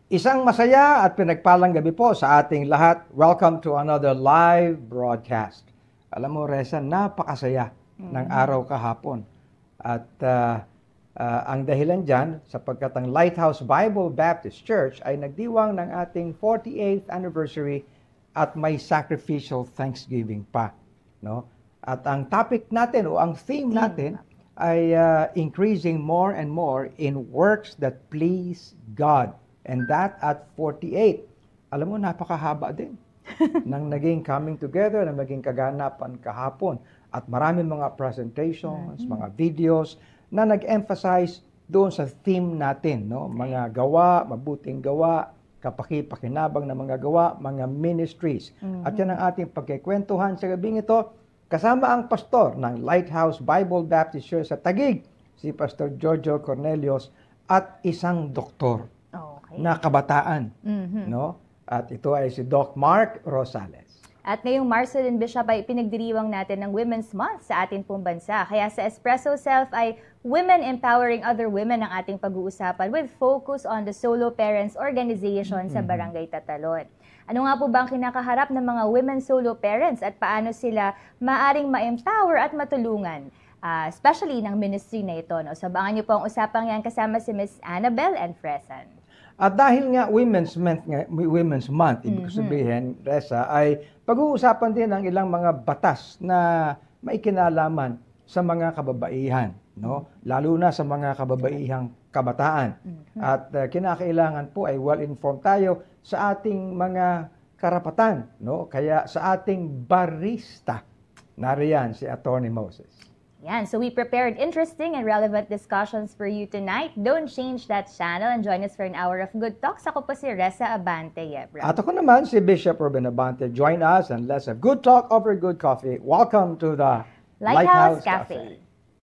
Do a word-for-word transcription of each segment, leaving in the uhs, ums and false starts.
Isang masaya at pinagpalang gabi po sa ating lahat. Welcome to another live broadcast. Alam mo, Reza, napakasaya mm-hmm. ng araw kahapon. At uh, uh, ang dahilan dyan, sapagkat ang Lighthouse Bible Baptist Church ay nagdiwang ng ating forty-eighth anniversary at may sacrificial thanksgiving pa. No? At ang topic natin o ang theme natin ay uh, increasing more and more in works that please God. And that at forty-eight. Alam mo, napakahaba din nang naging coming together, nang naging kaganapan kahapon. At maraming mga presentations, mm-hmm. mga videos na nag-emphasize doon sa theme natin. No? Mga gawa, mabuting gawa, kapaki-pakinabang na mga gawa, mga ministries. Mm-hmm. At yan ang ating pagkikwentuhan sa gabing ito. Kasama ang pastor ng Lighthouse Bible Baptist Church sa Taguig, si Pastor Jojo Cornelius, at isang doktor okay. na kabataan. Mm-hmm. No? At ito ay si Doc Mark Rosales. At ngayong Marso din, Bishop, ay pinagdiriwang natin ng Women's Month sa atin pong bansa. Kaya sa Espresso Self ay Women Empowering Other Women ang ating pag-uusapan with focus on the Solo Parents Organization mm-hmm. sa Barangay Tatalon. Ano nga po ba ang kinakaharap ng mga women solo parents at paano sila maaring ma-empower at matulungan? Uh, especially ng ministry na ito. No? So, abangan niyo po ang usapang yan kasama si Miss Annabel and Fresan. At dahil nga Women's Month, Women's Month ibig mm-hmm. sabihin, Reza, ay pag-uusapan din ang ilang mga batas na maikinalaman sa mga kababaihan. No? Lalo na sa mga kababaihang kabataan. Mm-hmm. At uh, kinakailangan po ay well-informed tayo sa ating mga karapatan. No? Kaya sa ating barista, nariyan si Attorney Moses. Yan, so we prepared interesting and relevant discussions for you tonight. Don't change that channel and join us for an hour of good talks. Ako po si Reza Abante Yebra. At ako naman si Bishop Ruben Abante. Join us and let's have good talk over good coffee. Welcome to the Lighthouse, Lighthouse Cafe. Cafe.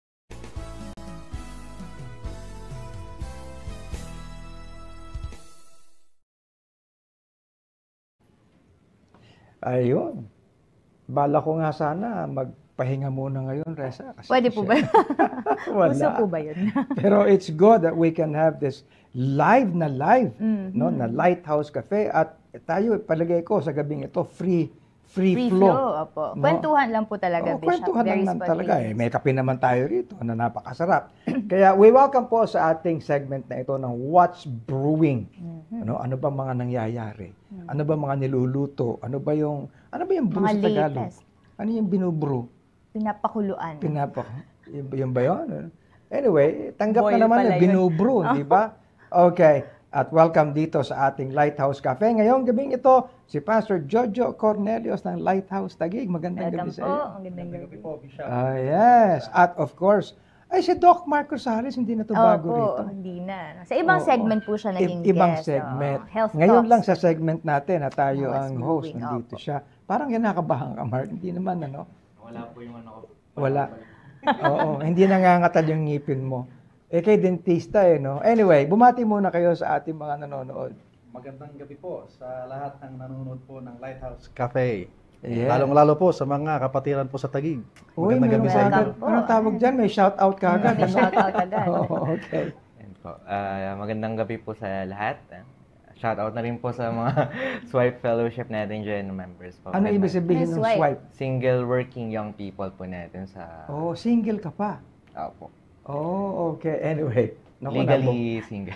Ayun. Bala ko nga sana magpahinga muna ngayon, Reza. Pwede po ba? Uso po ba yun? Pero it's good that we can have this live na live, mm-hmm. no, na Lighthouse Cafe. At tayo, palagay ko, sa gabing ito, free free, free flow. flow opo. No? Kwentuhan lang po talaga, oh, Bishop. Kwentuhan lang, lang talaga. Eh. May kape naman tayo rito na napakasarap. Kaya we welcome po sa ating segment na ito ng What's Brewing. Mm-hmm. Ano, ano ba mga nangyayari? Mm-hmm. Ano ba mga niluluto? Ano ba yung, ano ba yung brew sa Tagalog? Ano yung binubrew? Pinapakuluan. Pinapak. Yung, yung ba yun? Anyway, tanggap Boil na naman yung binubrew, di ba? Okay. At welcome dito sa ating Lighthouse Cafe. Ngayong gabing ito, si Pastor Jojo Cornelius ng Lighthouse Taguig. Magandang welcome gabi sa iyo. Magandang gabi po, Bishop. Ah, yes. At of course, ay si Doc Mark Rosales, hindi na ito oh, bago po, rito. hindi na. Sa ibang oh, segment po siya naging I- ibang guest. segment. Oh, health Ngayon talks. lang sa segment natin na tayo oh, ang host. Nandito oh, siya. Parang kinakabahan ka, Mark. Hindi naman, ano? Wala po yung ano ko. Wala. Oo, hindi nangangatal yung ngipin mo. Eh, kay dentista eh, no? Anyway, bumati muna kayo sa ating mga nanonood. Magandang gabi po sa lahat ng nanonood po ng Lighthouse Cafe. Yes. Lalong-lalo po sa mga kapatiran po sa Taguig. Uy, may gabi sa inyo. Anong tawag dyan? May shout-out ka agad. May shout-out agad. Oh, okay. Yan po. Uh, magandang gabi po sa lahat. Shout-out na rin po sa mga Swipe Fellowship natin dyan, members po. Ano ibig sabihin ng swipe? swipe? Single working young people po natin sa... Oh, single ka pa? Opo. Oh, okay. Anyway. Naku, legally nabong. Single.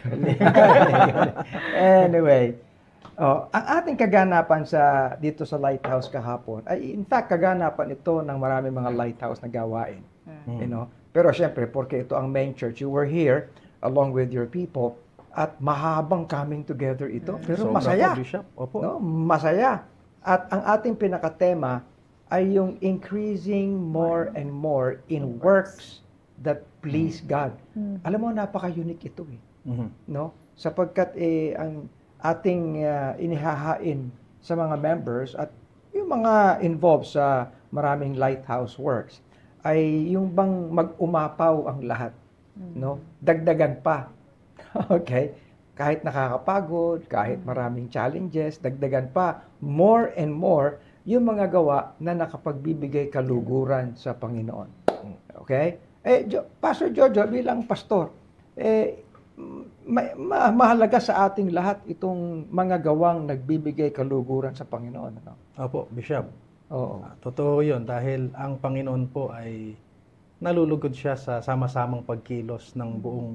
Anyway. Oh, ang ating kaganapan sa dito sa Lighthouse kahapon, ay in fact, kaganapan ito ng maraming mga lighthouse na gawain. Mm-hmm. You know? Pero syempre, porque ito ang main church, you were here along with your people at mahabang coming together ito. Mm-hmm. Pero so, masaya. Opo, Bishop. Opo. No? Masaya. At ang ating pinakatema ay yung increasing more and more in works that please God. Mm-hmm. Alam mo, napaka-unique ito eh. Mm-hmm. No? Sapagkat eh, ang ating uh, inihahain sa mga members at yung mga involved sa maraming lighthouse works ay yung bang mag-umapaw ang lahat. Mm-hmm. No? Dagdagan pa. Okay? Kahit nakakapagod, kahit maraming challenges, dagdagan pa, more and more, yung mga gawa na nakapagbibigay kaluguran sa Panginoon. Okay? Eh, jo, Pastor Jojo, bilang pastor, eh, ma- ma- mahalaga sa ating lahat itong mga gawang nagbibigay kaluguran sa Panginoon. Ano? Opo, Bishop. Oo. Ah, totoo yun dahil ang Panginoon po ay nalulugod siya sa sama-samang pagkilos ng buong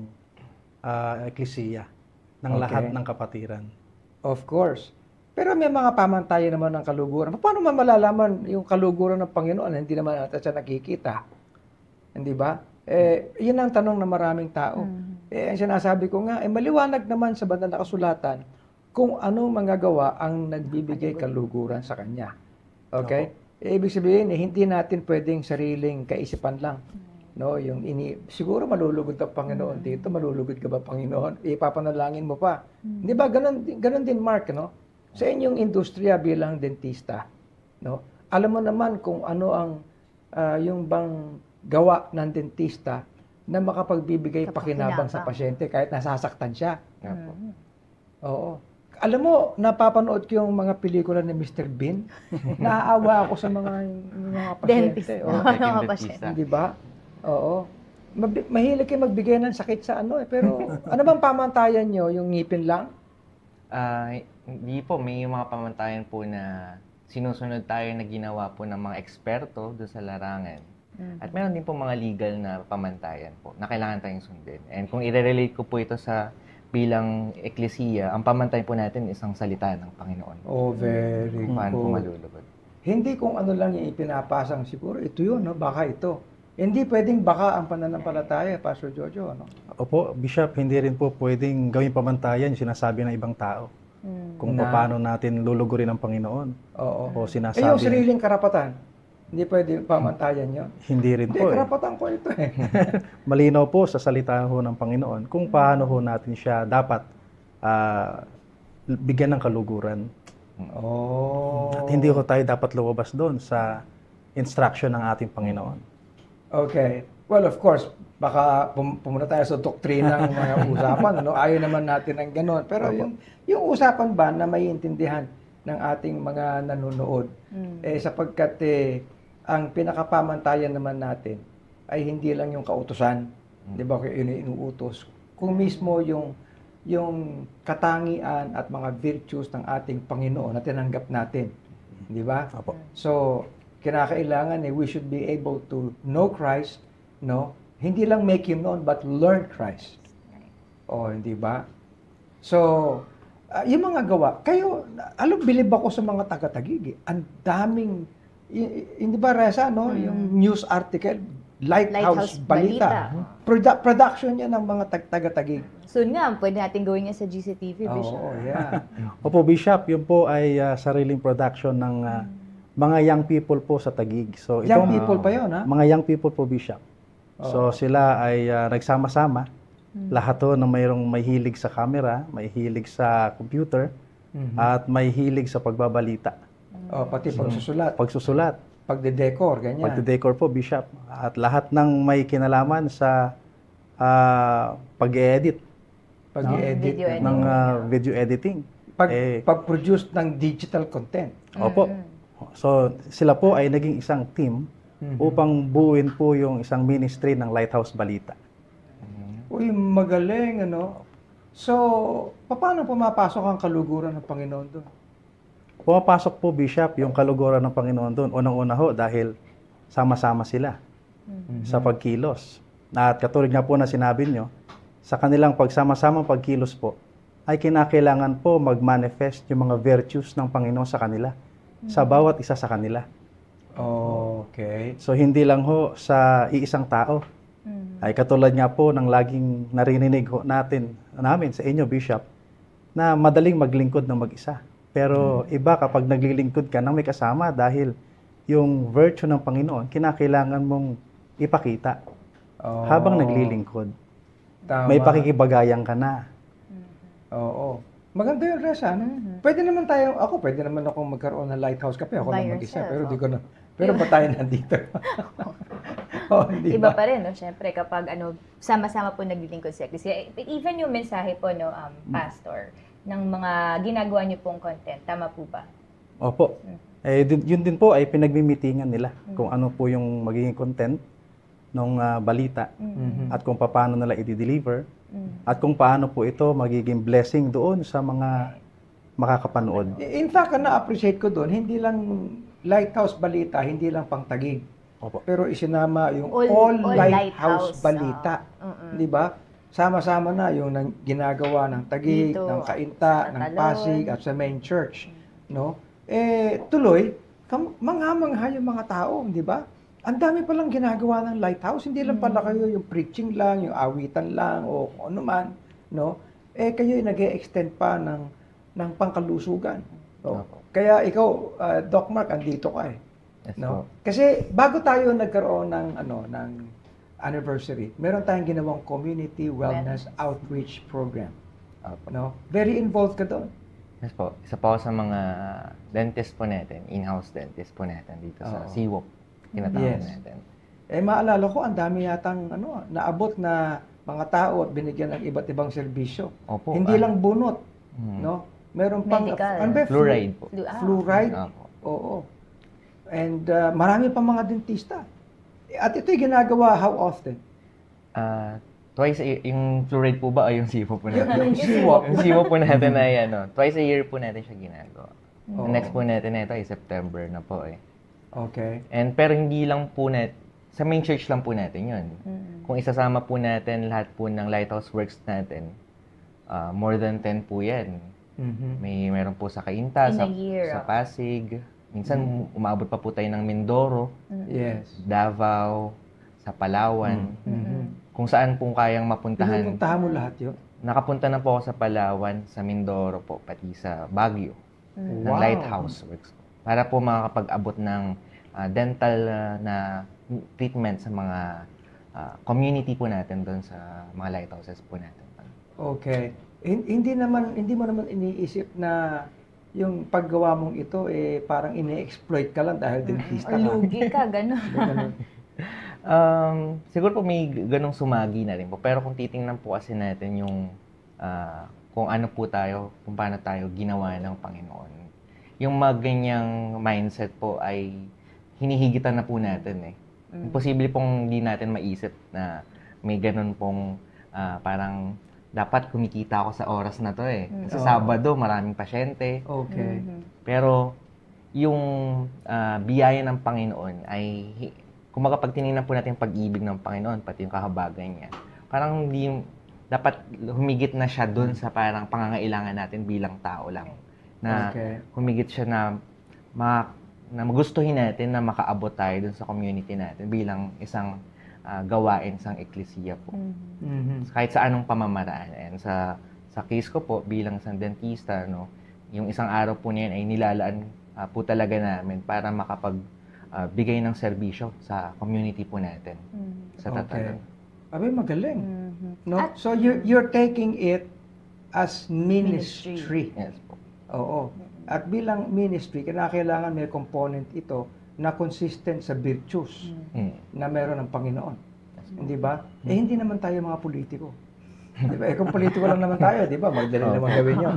ah, eklesiya, ng Okay. lahat ng kapatiran. Of course. Pero may mga pamantayan naman ng kaluguran. Paano man malalaman yung kaluguran ng Panginoon? Hindi naman natin siya nakikita. Hindi ba? Eh, yun ang tanong ng maraming tao. Eh, ang sinasabi ko nga, eh, maliwanag naman sa banal na kasulatan kung ano mga gawa ang nagbibigay kaluguran sa Kanya. Okay? Eh, ibig sabihin, eh, hindi natin pwedeng sariling kaisipan lang. No, yung ini siguro malulugod ang Panginoon dito, malulugod ka ba Panginoon? Ipapanalangin mo pa. Di ba ganun ganun din Mark, no? Sa inyong industriya bilang dentista, no? Alam mo naman kung ano ang ah, yung bang gawa ng dentista na makapagbibigay pakinabang sa Kapakinabang. pasyente kahit nasasaktan siya. Nga po. Oo. Alam mo, napapanood ko yung mga pelikula ni mister Bean. Naaawa ako sa mga yung mga Dentist. pasyente. Oo. Oo. Ano Yung nga pa dentista. siya? Di ba? Oo. Mabi- mahilig kayo magbigay ng sakit sa ano eh. Pero ano bang pamantayan nyo? Yung ngipin lang? Ah, hindi po, may mga pamantayan po na sinusunod tayo na ginawa po ng mga eksperto doon sa larangan. At meron din po mga legal na pamantayan po na kailangan tayong sundin. And kung i-relate ko po ito sa bilang eklesiya, ang pamantayan po natin isang salita ng Panginoon. Oh, very Kung paano po good. malulugod. Hindi kung ano lang yung ipinapasang siguro. Ito yun, no? Baka ito. Hindi pwedeng baka ang pananampalataya, Pastor Jojo. No? Opo, Bishop, hindi rin po pwedeng gawing pamantayan yung sinasabi ng ibang tao. Kung Na- paano natin lulugurin ang Panginoon. Oo. O Eh, sinasabi. yung sariling karapatan. Hindi pwede pamantayan yun. Hindi rin Hindi, po eh. karapatan ko ito eh. Malinaw po sa salita ho ng Panginoon kung paano ho natin siya dapat ah, bigyan ng kaluguran. Oh. At hindi ho tayo dapat lumabas doon sa instruction ng ating Panginoon. Okay. Well, of course, baka pum- pumunta tayo sa doktrina ng mga usapan. Ano? Ayaw naman natin ng gano'n. Pero yung, yung usapan ba na may intindihan ng ating mga nanonood, eh, sapagkat eh, ang pinakapamantayan naman natin ay hindi lang yung kautusan, di ba, kung yun yung inuutos, kung mismo yung yung katangian at mga virtues ng ating Panginoon na tinanggap natin, di ba? Opo. So, kinakailangan eh, we should be able to know Christ, no? Hindi lang make Him known, but learn Christ. O, hindi ba? So, ah, yung mga gawa, kayo, alam, bilib ako sa mga taga-tagig. Eh. Ang daming, y- hindi ba, Reza, no? Yung news article, Lighthouse, Lighthouse Balita. Balita. Produ- production yan ng mga tag- taga-tagig. Soon nga, pwede natin gawin yan sa G C T V, Bishop. Oo, yeah. Opo, Bishop, yun po ay ah, sariling production ng ah, mga young people po sa Taguig. So, Young itong- people pa yun, ha? Mga young people po, Bishop. So, sila ay ah, nagsama-sama. Lahat to na mayroong may hilig sa camera, may hilig sa computer, at may hilig sa pagbabalita. Oh, pati pagsusulat, Pagsusulat, pagde-decor, ganyan. pagde-decor po, Bishop. At lahat ng may kinalaman sa ah, pag-edit, Pag-edit. Video ganyan. ng ah, video editing. Pag, Eh, pag-produce ng digital content. Opo. So, sila po ay naging isang team Mhm. upang buuin po yung isang ministry ng Lighthouse Balita. Uy, magaling, ano? So, paano pumapasok ang kaluguran ng Panginoon doon? Pumapasok po, Bishop, yung kaluguran ng Panginoon doon. Unang-una ho, dahil sama-sama sila sa pagkilos. At katulad nga po na sinabi nyo, sa kanilang pagsama-samang pagkilos po, ay kinakailangan po mag-manifest yung mga virtues ng Panginoon sa kanila, sa bawat isa sa kanila. Okay. So, hindi lang ho sa iisang tao. Ay katulad nga po ng laging naririnig ho natin, namin sa inyo, Bishop, na madaling maglingkod ng mag-isa. Pero iba kapag naglilingkod ka nang may kasama dahil yung virtue ng Panginoon, kinakailangan mong ipakita Oh, habang naglilingkod. tama. May pakikibagayan ka na. Oo. Maganda yun, Reza. Ano? Pwede naman tayo, ako, pwede naman ako magkaroon ng Lighthouse Cafe. Ako By lang mag-isa. yourself, Pero di oh. ko na. Pero ba tayo nandito? oh, di Iba ba? pa rin, no? Siyempre, kapag ano, sama-sama po naglilingkod sa Ecclesia. Even yung mensahe po, no, um, Pastor, ng mga ginagawa niyo pong content. Tama po ba? Opo. Eh, din- yun din po ay pinagmimitingan nila kung ano po yung magiging content ng balita Mhm. at kung paano nila i-deliver. Mm. At kung paano po ito magiging blessing doon sa mga makakapanood. In fact, ang na-appreciate ko doon, hindi lang Lighthouse Balita, hindi lang pang Taguig. Opo. Pero isinama yung All- All, all Lighthouse, Lighthouse, Balita. ah, mm-mm. Di ba? Sama-sama na yung nang, ginagawa ng Taguig, Dito, ng Cainta, sa ng Tatalon. Pasig, at sa main church. No? Eh, tuloy, kam- mangha-mangha yung mga tao, di ba? Ang dami palang ginagawa ng Lighthouse. Hindi lang pala kayo yung preaching lang, yung awitan lang, o kung ano man. No? Eh, kayo yung nag-e-extend pa ng, ng pangkalusugan. No? Kaya ikaw, uh, Doc Mark, andito ka eh. Yes, No? po. Kasi bago tayo nagkaroon ng ano ng anniversary, meron tayong ginawang community wellness outreach program. Opo. No? Very involved ka doon. Yes po. Isa po ako sa mga dentist po natin, in-house dentist po natin dito sa Oo. C W O P. Tinatawag Yes. natin. Eh maalala ko ang dami yatang ano naabot na mga tao at binigyan ng iba't ibang serbisyo. Opo. Hindi ah, lang bunot, hmm. no? Meron pang Medical. ano ba? Fluoride po. Flu- ah. Fluoride. Opo. Oo. And uh, marami pa mga dentista. At ito'y ginagawa how often? Ah, twice a year, yung fluoride po ba o yung sipo po Yung, natin? yung C W O P. Yung sipo po natin ay ano, twice a year po natin siya ginagawa. Oo. Ang next po natin na ito ay September na po eh. Okay. And pero hindi lang po net, sa main church lang po natin yun. Mm. Kung isasama po natin lahat po ng Lighthouse Works natin, ah, more than ten po yan. Mhm. May meron po sa Cainta, In sa, a year, sa ah. Pasig. Minsan umabot pa po tayo ng Mindoro, Yes. Davao, sa Palawan. Mhm. Kung saan po kayang mapuntahan. Pinupuntahan mo lahat yun? Nakapunta na po ako sa Palawan, sa Mindoro po, pati sa Baguio, ng Wow. Lighthouse Works. Para po makakapag-abot ng ah, dental ah, na treatment sa mga ah, community po natin doon sa mga lighthouses po natin. Okay. Hin- Hindi naman hindi mo naman iniisip na yung paggawa mong ito eh parang ini-exploit ka lang dahil dentista Or ka. lugi ka, gano'n. Ganun. Um, siguro po may ganong sumagi na rin po. Pero kung titingnan po kasi natin yung ah, kung ano po tayo, kung paano tayo ginawa ng Panginoon. Yung mga ganyang mindset po ay hinihigitan na po natin eh. Imposible pong hindi natin maisip na may ganun pong ah, parang dapat kumikita ako sa oras na to eh. Sa Oo. Sabado, maraming pasyente. Okay. Pero yung ah, biyaya ng Panginoon ay, hi- kumaga pag tinignan po natin yung pag-ibig ng Panginoon, pati yung kahabagan niya, parang hindi, dapat humigit na siya dun sa parang pangangailangan natin bilang tao lang. Na Okay. humigit siya na, ma, na magustuhin natin na makaabot tayo dun sa community natin bilang isang ah, gawain, isang eklesiya po. Mhm. Kahit sa anong pamamaraan. And sa sa case ko po bilang isang dentista, no, yung isang araw po niyan ay nilalaan ah, po talaga namin para makapag ah, bigay ng serbisyo sa community po natin sa Okay. Tatalon. Abi, magaling. Mhm. No? At- So you're, you're taking it as ministry. Ministry. Yes po. Oo. At bilang ministry, kinakailangan may component ito na consistent sa virtues Mm. na meron ng Panginoon. Hindi ba? Eh, hindi naman tayo mga politiko. Di ba? Eh, kung politiko lang naman tayo, di ba? Magdali naman gawin yun.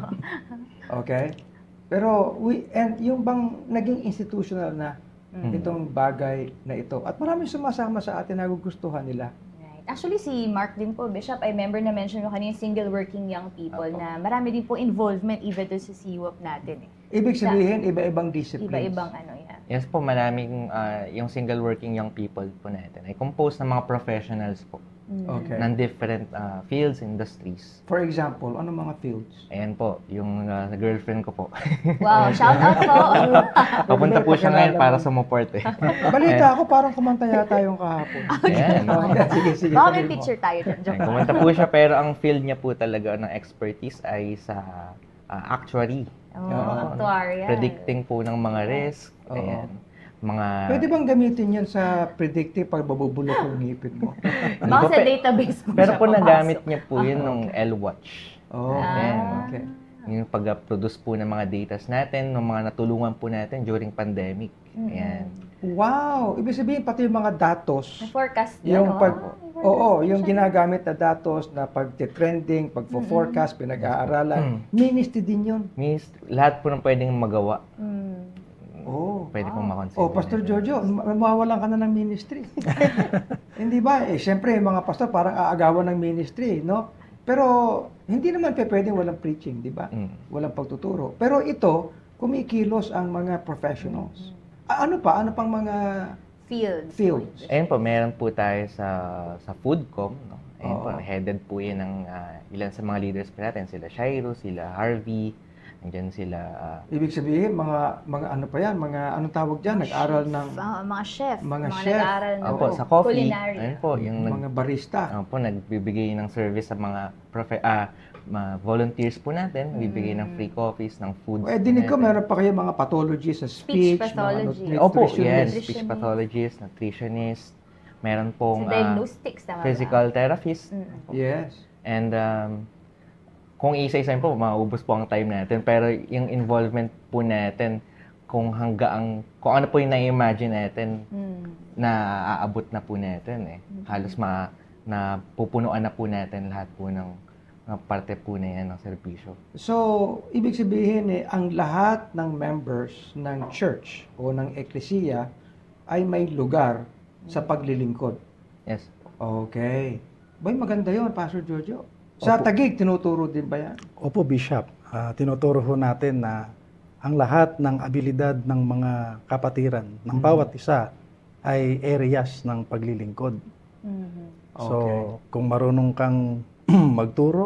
Okay? Pero, we, and yung bang naging institutional na itong bagay na ito. At maraming sumasama sa atin na gugustuhan nila. Right. Actually, si Mark din po, Bishop, I remember na mention mo kanina yung single working young people Apo. na marami din po involvement even doon sa C W O P natin. Eh. Ibig sabihin, iba-ibang disciplines. Iba-ibang ano yan. Yes po, maraming ah, yung single working young people po natin ay composed ng mga professionals po Okay. ng different ah, fields, industries. For example, ano mga fields? Ayan po, yung ah, girlfriend ko po. Wow, shout out po. Papunta po siya ngayon para sumuport eh. Balita ako, parang kumanta yata yung kahapon. Ayan. Okay, sige, sige. Baka may tuloy mo. picture tayo dyan. Joke Ayan, lang. kumanta po siya pero ang field niya po talaga ng expertise ay sa ah, actuary. Oh, Oo. actuarial. Predicting po ng mga risk. Oo. Ayan. Mga... Pwede bang gamitin yun sa predictive pag babubulok yung ngipin mo? Baka sa Pe- database mo Pero siya po papasok. nagamit niya po yun nung L-Watch. Oh, Ayan. okay. Yung pag-produce po ng mga datas natin, ng mga natulungan po natin during pandemic. Ayan. Wow! Ibig sabihin, pati yung mga datos, May forecast yan, yung no? pag, Ah, may oo, forecast yung siya. ginagamit na datos na pag-trending, pag-forecast, pinag-aaralan, Mm. ministry din yun. Means, lahat po ng pwedeng magawa, Mm. Oh. pwede pong makonsider. Oh, Pastor natin. Jojo, ma- mawawalan ka na ng ministry. Hindi ba? Eh, siyempre, yung mga pastor parang aagawan ng ministry, no? Pero hindi naman pe pwedeng walang preaching, di ba? Mm. Walang pagtuturo. Pero ito, kumikilos ang mga professionals. A- ano pa? Ano pang mga Fields. fields? Ayun po, meron po tayo sa sa Foodcom, no? Ayun po, Oo. headed po yan ng ah, ilan sa mga leaders po natin, sila Shiro, sila Harvey, andyan sila ah, Ibig sabihin, mga mga ano pa yan, mga anong tawag diyan, nag-aral ng Ah, mga chef. Mga Mga, chef. nag-aaral ng opo, sa coffee. culinary. Ayun po, yung nag, mga barista. ano po, nagbibigay ng service sa mga profe, ah, mga volunteers po natin, nagbibigay ng free coffees, ng foods. Eh, dinig ko, natin. meron pa kayo mga pathologists sa Speech speech, pathology. mga Opo, nutritionist. yes, nutritionist. speech pathologist, nutritionist, meron Sa pong ah, diagnostics, tama ba? physical therapist, Mm. Yes. and um, kung isa-isa po, maubos po ang time natin, pero yung involvement po natin, kung hanggang, kung ano po yung na-imagine natin, Mm. na aabot na po natin eh. Halos ma, na pupunuan na po natin lahat po ng mga parte po na yan ng serbisyo. So, ibig sabihin eh, ang lahat ng members ng church o ng eklesiya ay may lugar sa paglilingkod. Yes. Okay. Bay, maganda yon, Pastor Jojo. Sa Opo. Taguig, tinuturo din ba yan? Opo, Bishop. Ah, tinuturo ho natin na ang lahat ng abilidad ng mga kapatiran ng bawat isa ay areas ng paglilingkod. Mhm. So, Okay. kung marunong kang magturo,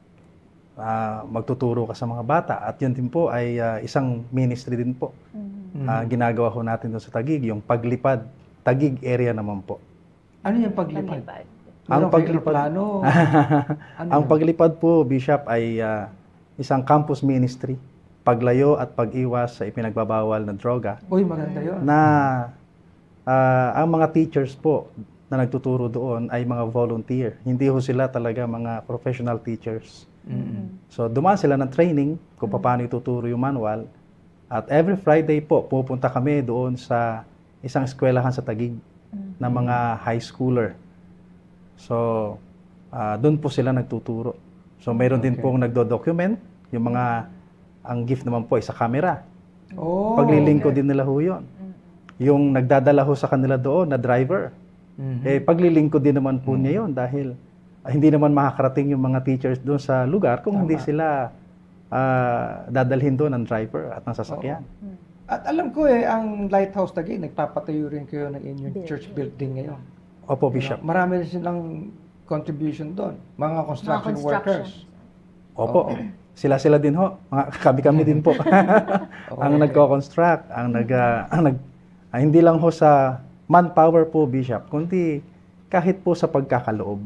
ah, magtuturo ka sa mga bata. At yun din po ay ah, isang ministry din po. Mhm. Ah, ginagawa ho natin doon sa Taguig, yung paglipad. Taguig area naman po. Ano yung paglipad? Paglipad. Meron Ang kayong paglipad- plano? Ano Ang yun? paglipad po, Bishop, ay ah, isang campus ministry. Paglayo at pag-iwas sa ipinagbabawal na droga. Uy, maganda yun. Na ah, ang mga teachers po na nagtuturo doon ay mga volunteer. Hindi ho sila talaga mga professional teachers. Mm. So, dumaan sila ng training kung paano ituturo yung manual. At every Friday po, pupunta kami doon sa isang eskwelahan sa Taguig na mga high schooler. So, ah, doon po sila nagtuturo. So, mayroon din Okay. pong nagdo-document. Yung mga, ang gift naman po ay sa camera. Oh, Paglilingkod din nila ho yun. Yung nagdadala ho sa kanila doon na driver, Mhm. eh paglilingkod din naman po niya yun dahil ah, hindi naman makakarating yung mga teachers doon sa lugar kung hindi Tama. sila ah, dadalhin doon ng driver at ng sasakyan. At alam ko eh, ang Lighthouse Taguig, nagpapatayo rin kayo ng inyong Building. church building ngayon. Opo, You Bishop. know, marami rin silang contribution doon. Mga construction, Mga construction. workers. Opo. Oo. Sila-sila din ho. Mga kami-kami din po. ang Okay. nagko-construct, ang nag ah, ang nag ah, hindi lang ho sa manpower po, Bishop, kundi kahit po sa pagkakaloob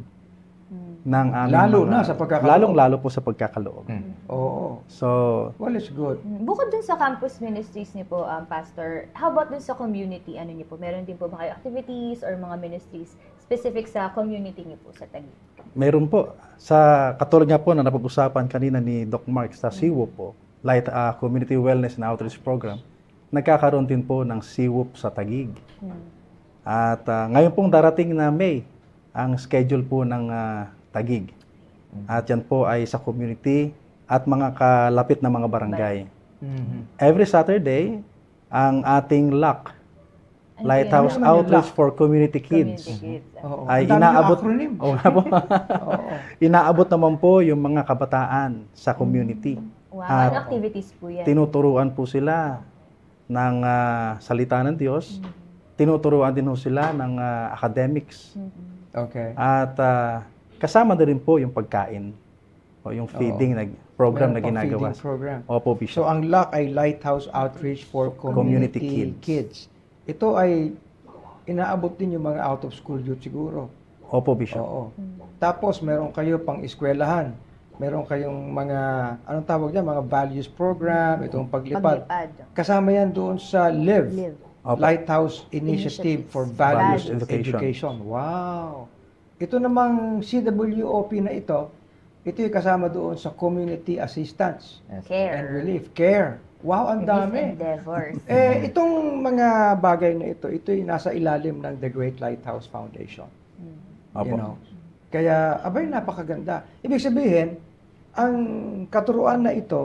ng aming Lalo mga- na sa pagkakaloob. Lalong-lalo po sa pagkakaloob. Mm. Oo. So, Well, it's good. Mm. Bukod dun sa campus ministries niyo po, um, Pastor, how about dun sa community? Ano niyo po? Meron din po ba kayo activities or mga ministries specific sa community niyo po sa Taguig? meron po. Sa katulad nga po na napag-usapan kanina ni Doc Mark sa C W O P po, Light ah, Community Wellness and Outreach Program, nagkakaroon din po ng C W O P sa Taguig. Hmm. At ah, ngayon pong darating na May, ang schedule po ng ah, Taguig. At yan po ay sa community at mga kalapit na mga barangay. Mhm. Every Saturday, ang ating L A C, Ano Lighthouse yun? Ano naman yung Outreach L A C? for Community Kids. Community kids. Oo. Ay Ang dami ng inaabot acronym. Oo nga po. Oo. Inaabot naman po yung mga kabataan sa community. Wow, At ano activities po yan? tinuturuan po sila ng ah, salita ng Diyos. Tinuturuan din po sila ng ah, academics. Mhm. Okay. At ah, kasama na rin po yung pagkain o yung feeding na program Meron na pang ginagawa. feeding program. Opo, So, Bishop. ang L A C ay Lighthouse Outreach for Community, Community Kids. Kids. Ito ay inaabot din yung mga out of school youth siguro. Opo, Bishop. Oo. Tapos, meron kayo pang eskwelahan. Meron kayong mga, anong tawag niya, mga values program, itong paglipad. Paglipad. Kasama yan doon sa LIVE, Live. Opo. Lighthouse Initiative Initiatives. for Values, Values Education. Education. Wow! Ito namang C W O P na ito, ito yung kasama doon sa Community Assistance Yes. and Care. Relief. Care. Wow, ang Relief dami. endeavors. Eh, itong mga bagay na ito, ito yung nasa ilalim ng The Great Lighthouse Foundation. Opo. You know? Kaya, abay, napakaganda. Ibig sabihin, ang katuruan na ito,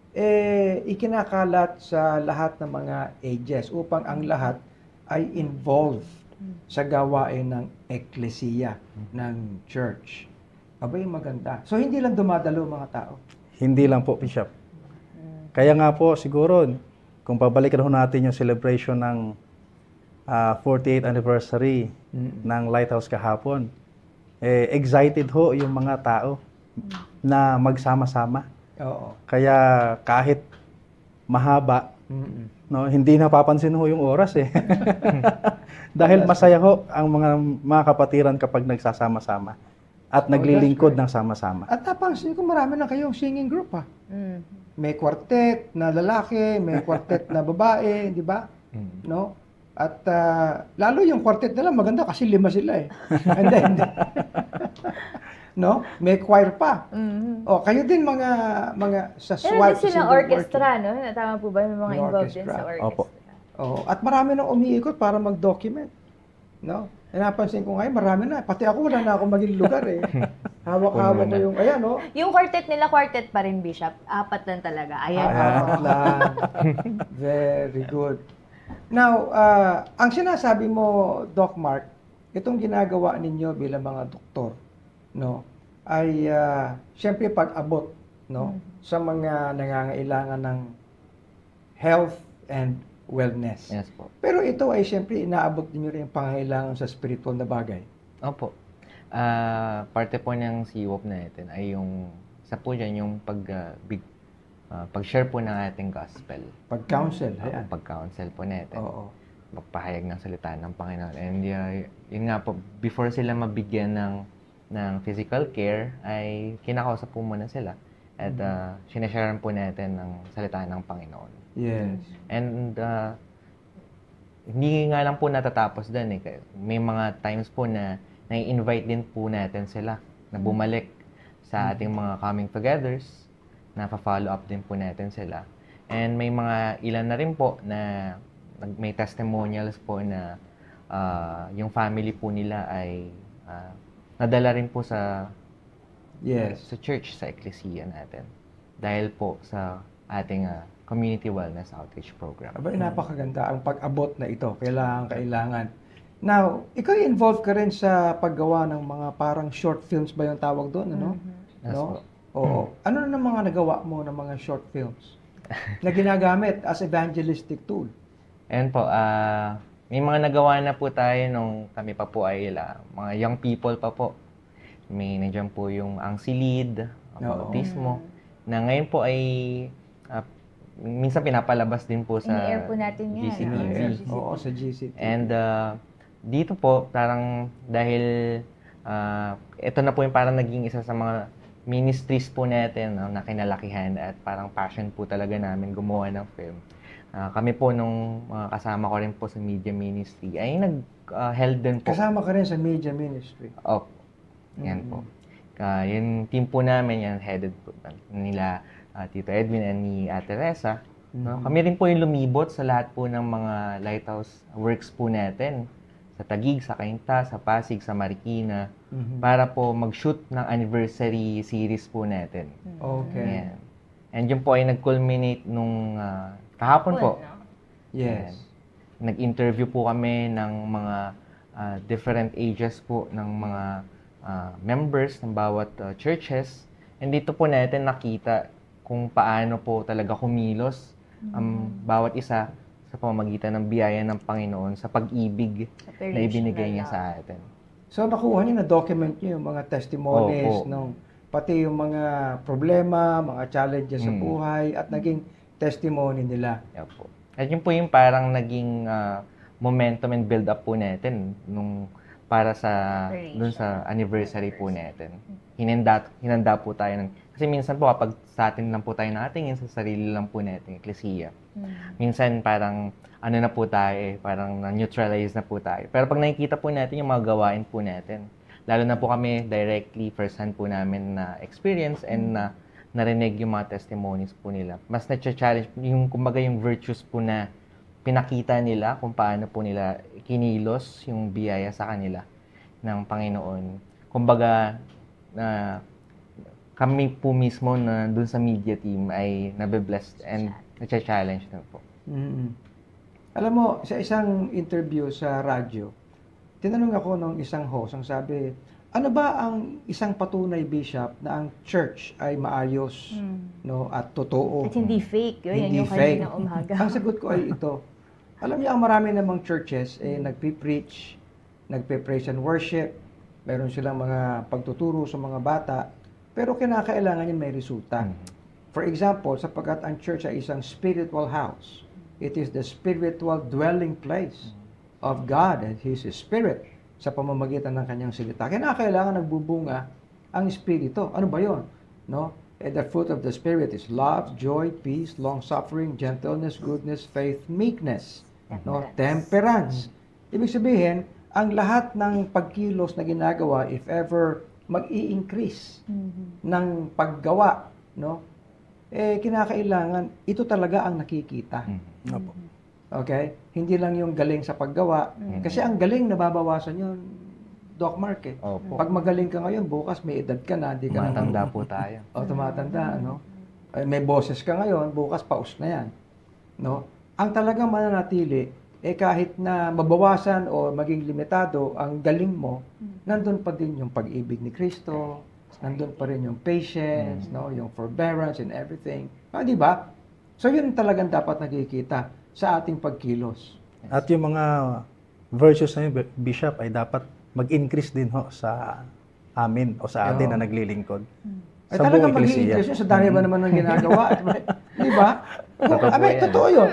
eh, ikinakalat sa lahat ng mga ages upang ang lahat ay involved sa gawain ng eklesiya, ng church. Abay, maganda. So, hindi lang dumadalo mga tao. Hindi lang po, Bishop. Kaya nga po, siguro, kung pabalikan ho natin yung celebration ng uh, forty-eighth anniversary mm-hmm. ng Lighthouse kahapon, eh, excited ho yung mga tao mm-hmm. na magsama-sama. Oo. Kaya kahit mahaba, mm-hmm. no, hindi napapansin ho yung oras eh. Dahil masaya ho ang mga mga kapatiran kapag nagsasama-sama at naglilingkod ng sama-sama. At napansin ko marami na kayong singing group ha. Mm. May quartet na lalaki, may quartet na babae, di ba? Mm. No? At uh, lalo yung quartet nila maganda kasi lima sila eh. Hindi, hindi. No? May choir pa. Mm-hmm. O, kayo din mga mga sa SWAT. Meron din silang orchestra, no? Tama po ba? May mga may involved orchestra. Din sa orchestra. Opo. Oh, at marami nang umiikot para mag-document. No? E napansin ko ngayon, marami na. Pati ako, wala na ako maging lugar eh. Hawak-hawak ko yung, ayan, no? Yung quartet nila, quartet pa rin, Bishop. Apat lang talaga. Ayan. Apat lang. Very good. Now, uh, ang sinasabi mo, Doc Mark, itong ginagawa ninyo bilang mga doktor, no, ay uh, siyempre pag-abot, no, mm-hmm. sa mga nangangailangan ng health and wellness. Yes po. Pero ito ay siyempre inaabot niyo rin yung pangangailangan sa spiritual na bagay. Opo. Uh, parte po ng C W O P natin ay yung sa po dyan yung pag uh, big uh, pag-share po ng ating gospel. Pag-counsel, uh, ayan. Pag-counsel po natin. Oo. Magpahayag ng salita ng Panginoon. And uh, yun nga po, before sila mabigyan ng ng physical care, ay kinakausap po muna sila. At uh, sinasharean po natin ng salita ng Panginoon. Yes. And uh, hindi nga lang po natatapos doon eh. May mga times po na nai-invite din po natin sila na bumalik sa ating mga coming togethers, na pa-follow up din po natin sila. And may mga ilan na rin po na may testimonials po na uh, yung family po nila ay uh, nadala rin po sa yes. uh, sa church, sa ecclesia natin. Dahil po sa ating uh, community wellness outreach program. Aba, napakaganda ang pag-abot na ito. Kailangan, kailangan. Now, ikaw involved ka rin sa paggawa ng mga parang short films ba yung tawag doon, ano? Mm-hmm. No? Oo. Ano na mga nagawa mo ng mga short films na ginagamit as evangelistic tool? Ayan po, uh, may mga nagawa na po tayo nung kami pa po ay la, mga young people pa po. May nandiyan po yung ang silid, ang bautismo, na ngayon po ay uh, minsan pinapalabas din po sa in-air po natin yan. G C T V. Oo, sa G C T V. And uh, dito po, parang dahil uh, ito na po yung parang naging isa sa mga ministries po natin, no, na kinalakihan at parang passion po talaga namin gumawa ng film. Uh, kami po nung uh, kasama ko rin po sa media ministry ay nag-held uh, din po. Kasama ka rin sa media ministry? Opo. Yan mm-hmm. po. Uh, yung team po namin, yan headed po nila uh, Tito Edwin and ni Ate Reza. Mm-hmm. No? Kami rin po yung lumibot sa lahat po ng mga lighthouse works po natin. Sa Taguig, sa Cainta, sa Pasig, sa Marikina. Mm-hmm. Para po mag-shoot ng anniversary series po natin. Okay. Yan. And yun po ay nag-culminate nung uh, kahapon po. Yes. And nag-interview po kami ng mga uh, different ages po ng mga uh, members ng bawat uh, churches. And dito po natin nakita kung paano po talaga kumilos ang um, bawat isa sa pamamagitan ng biyaya ng Panginoon sa pag-ibig na ibinigay niya sa atin. So nakuha niyo, na-document niyo yung mga testimonies, Opo. no? Pati yung mga problema, mga challenges hmm. sa buhay at naging testimony nila. Opo. At yun po yung parang naging uh, momentum and build up po natin nung para sa dun sa anniversary po natin. Hinanda, hinanda po tayo ng, kasi minsan po kapag sa atin lang po tayo nakatingin, sa sarili lang po natin, eklesiya. Hmm. Minsan parang ano na po tayo eh, parang neutralize na po tayo. Pero pag nakikita po natin yung mga gawain po natin, lalo na po kami directly first hand po namin na experience and na narinig yung mga testimonies po nila. Mas na-challenge yung kumbaga yung virtues po na pinakita nila kung paano po nila kinilos yung biyaya sa kanila ng Panginoon. Kumbaga na uh, kami po mismo na dun sa media team ay nabe-blessed and na-challenge na po. Mm-hmm. Alam mo, sa isang interview sa radyo, tinanong ako ng isang host, ang sabi, ano ba ang isang patunay, Bishop, na ang church ay maayos, Mm. no, at totoo? At hindi fake. Yun, yan Hindi yung fake. kanina umaga. Ang sagot ko ay ito. Alam niyo, ang marami namang churches, eh, nagpi-preach, nagpe-praise and worship, meron silang mga pagtuturo sa mga bata, pero kinakailangan niya may resulta. For example, sapagkat ang church ay isang spiritual house, it is the spiritual dwelling place of God and His Spirit sa pamamagitan ng kanyang salita. Kinakailangan nagbubunga ang Espiritu. Ano ba yon? No? And the fruit of the Spirit is love, joy, peace, long-suffering, gentleness, goodness, faith, meekness, no? Temperance. Ibig sabihin, ang lahat ng pagkilos na ginagawa, if ever mag-i-increase ng paggawa, no? Eh, kinakailangan, ito talaga ang nakikita. Opo. Okay? Hindi lang yung galing sa paggawa. Kasi ang galing, nababawasan yun, Doc Mark, eh. Opo. Pag magaling ka ngayon, bukas may edad ka na, hindi ka na Matanda po tayo. o, tumatanda, ano? Ay, may boses ka ngayon, bukas paus na yan. No? Ang talagang mananatili, eh kahit na mabawasan o maging limitado ang galing mo, nandun pa din yung pag-ibig ni Kristo, nandun pa rin yung patience, no? Yung forbearance and everything. Ah, di ba? So, yun talagang dapat nakikita sa ating pagkilos. At yung mga virtues na yun, Bishop, ay dapat mag-increase din ho sa amin o sa atin Oo. na naglilingkod. Ay Sa talagang buong mag-i-increase eklesiya. yun sa dami ba naman ng ginagawa? Di ba? Totoo po Abay, yan. totoo yun.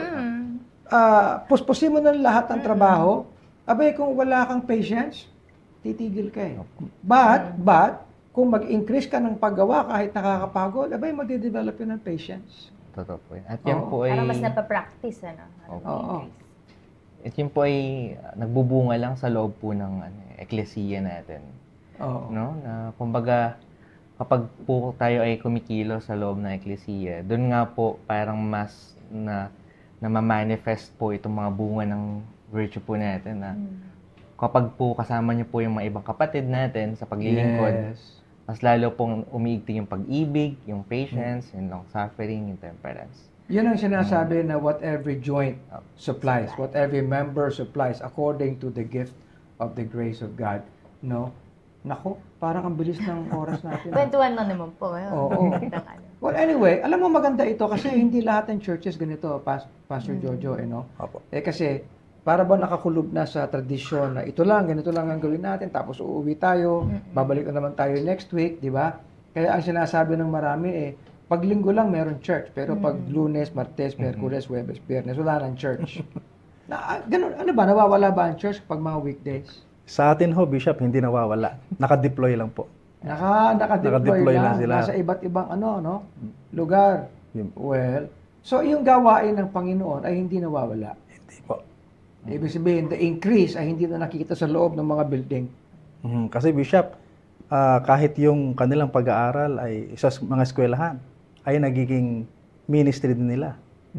Ah, puspusin mo ng lahat ng trabaho. Abay, kung wala kang patience, titigil ka eh. But, but, kung mag-increase ka ng paggawa kahit nakakapagod, abay, magde-develop yun ng patience. Totoo po yan. At yan Oo. po ay... Parang mas napapractice, ano? Parang Oo. increase. At yun po ay uh, nagbubunga lang sa loob po ng ano, eklesiya natin. Oo. No? Na kumbaga, kapag po tayo ay kumikilo sa loob ng eklesiya, doon nga po parang mas na na ma-manifest po itong mga bunga ng virtue po natin na kapag po kasama niyo po yung mga ibang kapatid natin sa paglilingkod, Yes. mas lalo pong umiigting yung pag-ibig, yung patience, yung long-suffering, yung temperance. Yun ang sinasabi na what every joint supplies, what every member supplies according to the gift of the grace of God. No? Nako, parang ang bilis ng oras natin. Kwentuhan lang naman po. Ayun. Oo. Magandang ano. Well, anyway, alam mo maganda ito kasi hindi lahat ng churches ganito, Pas- Pastor Jojo, eh, no? Opo. Eh kasi, para ba nakakulob na sa tradisyon na ito lang, ganito lang ang gawin natin, tapos uuwi tayo, babalik na naman tayo next week, di ba? Kaya ang sinasabi ng marami eh, pag linggo lang meron church, pero pag lunes, martes, merkules, huwebes, biyernes, wala ng church. Na, ah, ganun, ano ba, nawawala ba ang church pag mga weekdays? Sa atin ho, Bishop, hindi nawawala. Naka-deploy lang po. Naka, naka-deploy, Naka-deploy lang, lang sila. nasa iba't ibang ano, no? Lugar. Yun. Well, so yung gawain ng Panginoon ay hindi nawawala. Hindi po. Ibig sabihin, the increase ay hindi na nakikita sa loob ng mga building. Mhm. Kasi Bishop, ah, kahit yung kanilang pag-aaral ay sa s- mga eskwelahan, ay nagiging ministry din nila.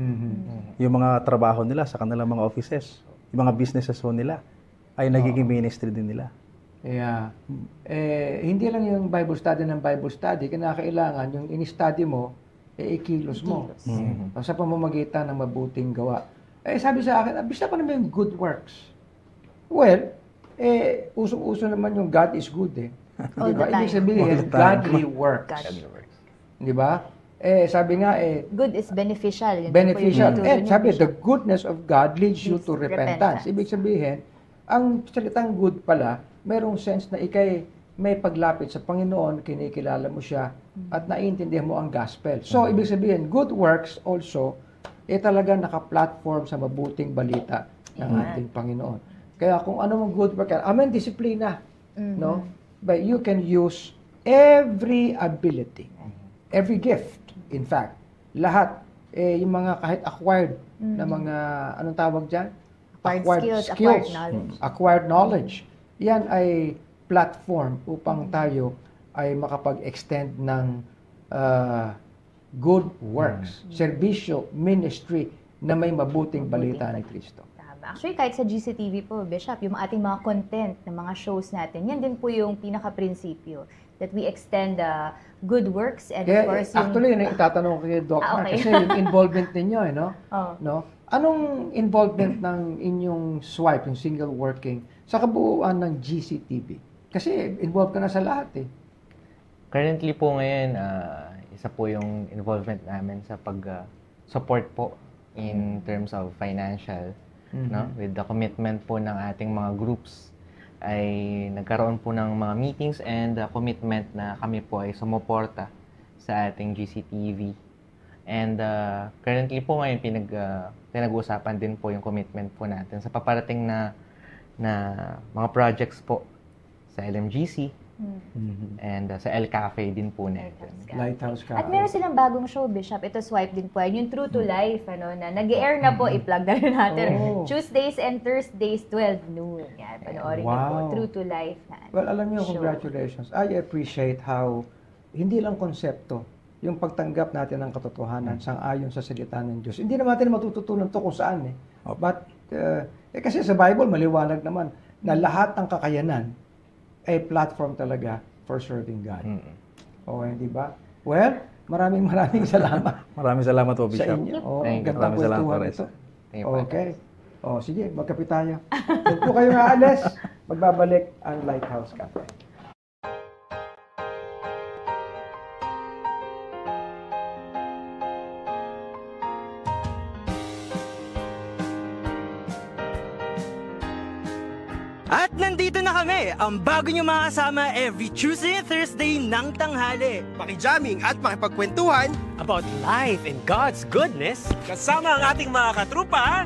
Yung mga trabaho nila sa kanilang mga offices, yung mga businesses ho nila, ay nagiging ministry din nila. Yeah. Eh, hindi lang yung Bible study ng Bible study, kinakailangan yung in-study mo, eh, ikilos mo. O, sa pamamagitan ng mabuting gawa. Eh, sabi sa akin, abis na pa naman yung good works. Well, eh, usong-uso naman yung God is good eh. All Di ba? the time. Ibig sabihin, All the time. godly works. God. Di ba? Eh, sabi nga eh, Good is beneficial. Yun beneficial. po yung And tinuturo sabi, niya, the goodness of God leads you Leads to repentance. repentance. Ibig sabihin, ang salitang good pala, mayroong sense na ikay may paglapit sa Panginoon, kinikilala mo siya, at naiintindihan mo ang gospel. So, ibig sabihin, good works also, eh talaga naka-platform sa mabuting balita ng ating Panginoon. Kaya kung ano mong good work, amen, disiplina. No? But you can use every ability, every gift, in fact, lahat, eh, yung mga kahit acquired na mga, anong tawag dyan? Acquired skills, acquired knowledge. Acquired knowledge. Yan ay platform upang tayo ay makapag-extend ng uh, good works, serbisyo, ministry na may mabuting balita ni Kristo. Tama. Actually, kahit sa G C T V po, Bishop, yung ating mga content ng mga shows natin, yan din po yung pinaka-prinsipyo. That we extend the good works and Kaya, of course yung... actually, yun ang itatanong ko kay Doc Ah, Mark, okay. kasi yung involvement ninyo, eh, no? Oh. No? Anong involvement ng inyong swipe, yung single working, sa kabuuan ng G C T V? Kasi involved ka na sa lahat eh. Currently po ngayon, uh, isa po yung involvement namin sa pag-support uh, po in terms of financial, mm-hmm. no? With the commitment po ng ating mga groups ay nagkaroon po ng mga meetings and uh, commitment na kami po ay sumuporta sa ating G C T V. And uh, currently po ngayon pinag, uh, pinag-uusapan din po yung commitment po natin sa paparating na, na mga projects po sa L M G C mm-hmm. and uh, sa L Cafe din po natin. Lighthouse Cafe. At meron silang bagong show, Bishop. Ito swipe din po yan. Yung True to Life, ano, na nag-air na po, i-plug na rin natin. Oh. Tuesdays and Thursdays, twelve noon. Yan, panoorin niyo po. Wow. True to Life na. Well, alam niyo, show. congratulations. I appreciate how hindi lang konsepto, yung pagtanggap natin ng katotohanan sang-ayon sa salita ng Diyos. Hindi naman natin matututunan to kung saan eh. But, uh, eh, kasi sa Bible, maliwanag naman na lahat ng kakayanan ay platform talaga for serving God. Mm-hmm. O, hindi ba? Well, maraming maraming salamat. Maraming salamat po, Bishop. Sa inyo. O, Thank you. gandang Maraming salamat po, kwentuhan Reza. ito. Okay. O, sige, magkape tayo. Huwag po kayo aalis. Magbabalik ang Lighthouse Cafe. At nandito na kami, ang bago nyo makasama every Tuesday and Thursday ng tanghali. Makijamming at makipagkwentuhan About life and God's goodness. kasama ang ating mga katrupa.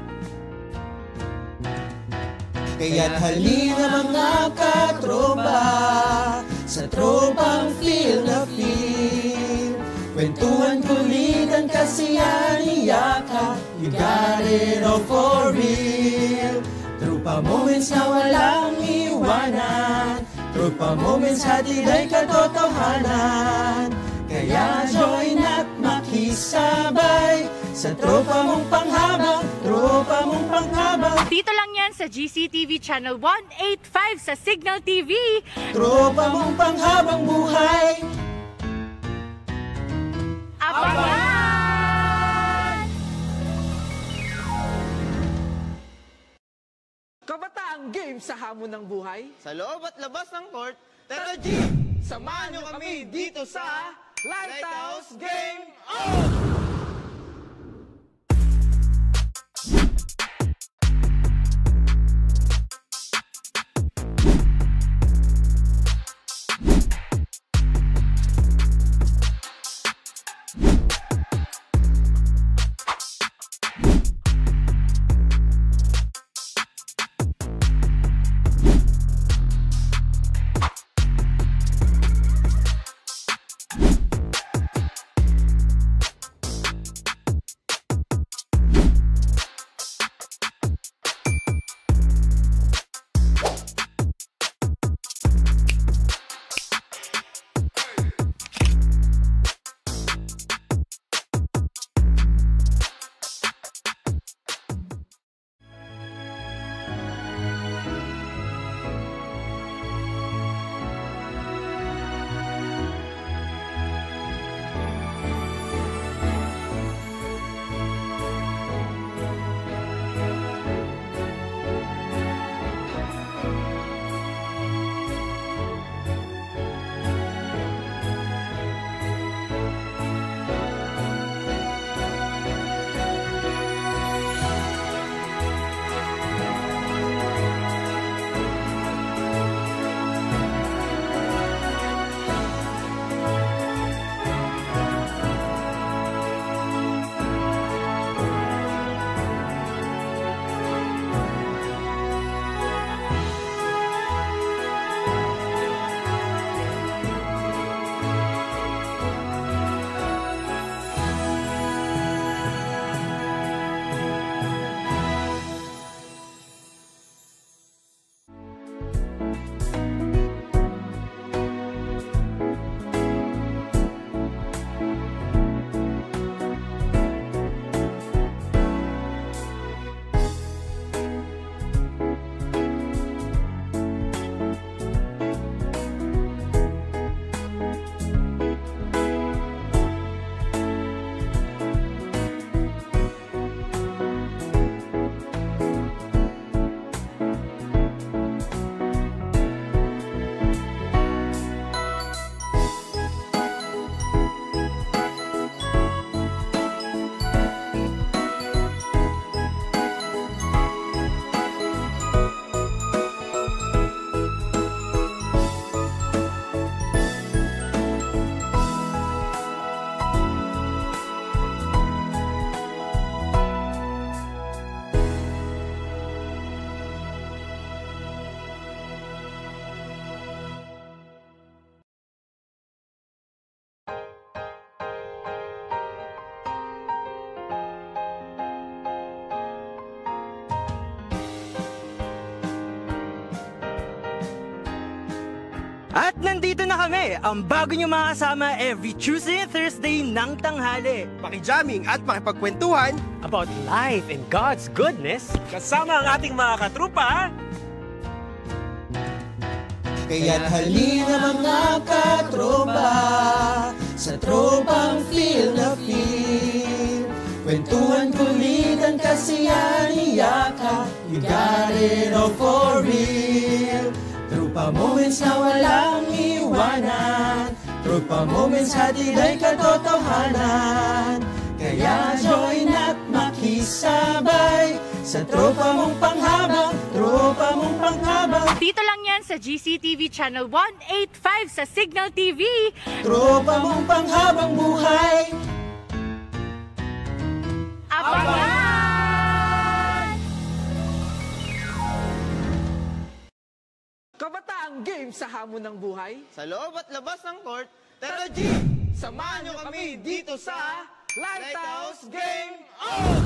Kaya't halina mga katropa sa tropang feel na feel. Kwentuhan, kulitan, kasiyahan, iyakan. You got it all for real. Tropa moments na walang iwanan. Tropa moments hatid ay katotohanan. Kaya join at makisabay sa tropa mong panghabang, tropa mong panghabang. Dito lang yan sa G C T V Channel one eighty-five sa Signal T V. Tropa mong panghabang buhay. Abangan! Kabataang game sa hamon ng buhay. Sa loob at labas ng court, Tara G! Samahan nyo kami dito sa Lighthouse Game On! nandito na kami, ang bago nyo makasama every Tuesday and Thursday ng tanghali. Makijamming at makipagkwentuhan About life and God's goodness. kasama ang ating mga katrupa. Kaya't halina mga katropa sa tropang feel na feel. Kwentuhan, kulitan, kasiyahan, iyaka, you got it all for real. Tropa moments na walang iwanan, tropa moments hatid ay katotohanan. Kaya join at makisabay sa tropa mong panghabang, tropa mong panghabang. Dito lang yan sa G C T V Channel one eighty-five sa Signal T V. Tropa mong panghabang buhay. Abangan! Kabataang game sa hamon ng buhay. Sa loob at labas ng court, Tara G, samahan nyo kami dito sa Lighthouse Game On!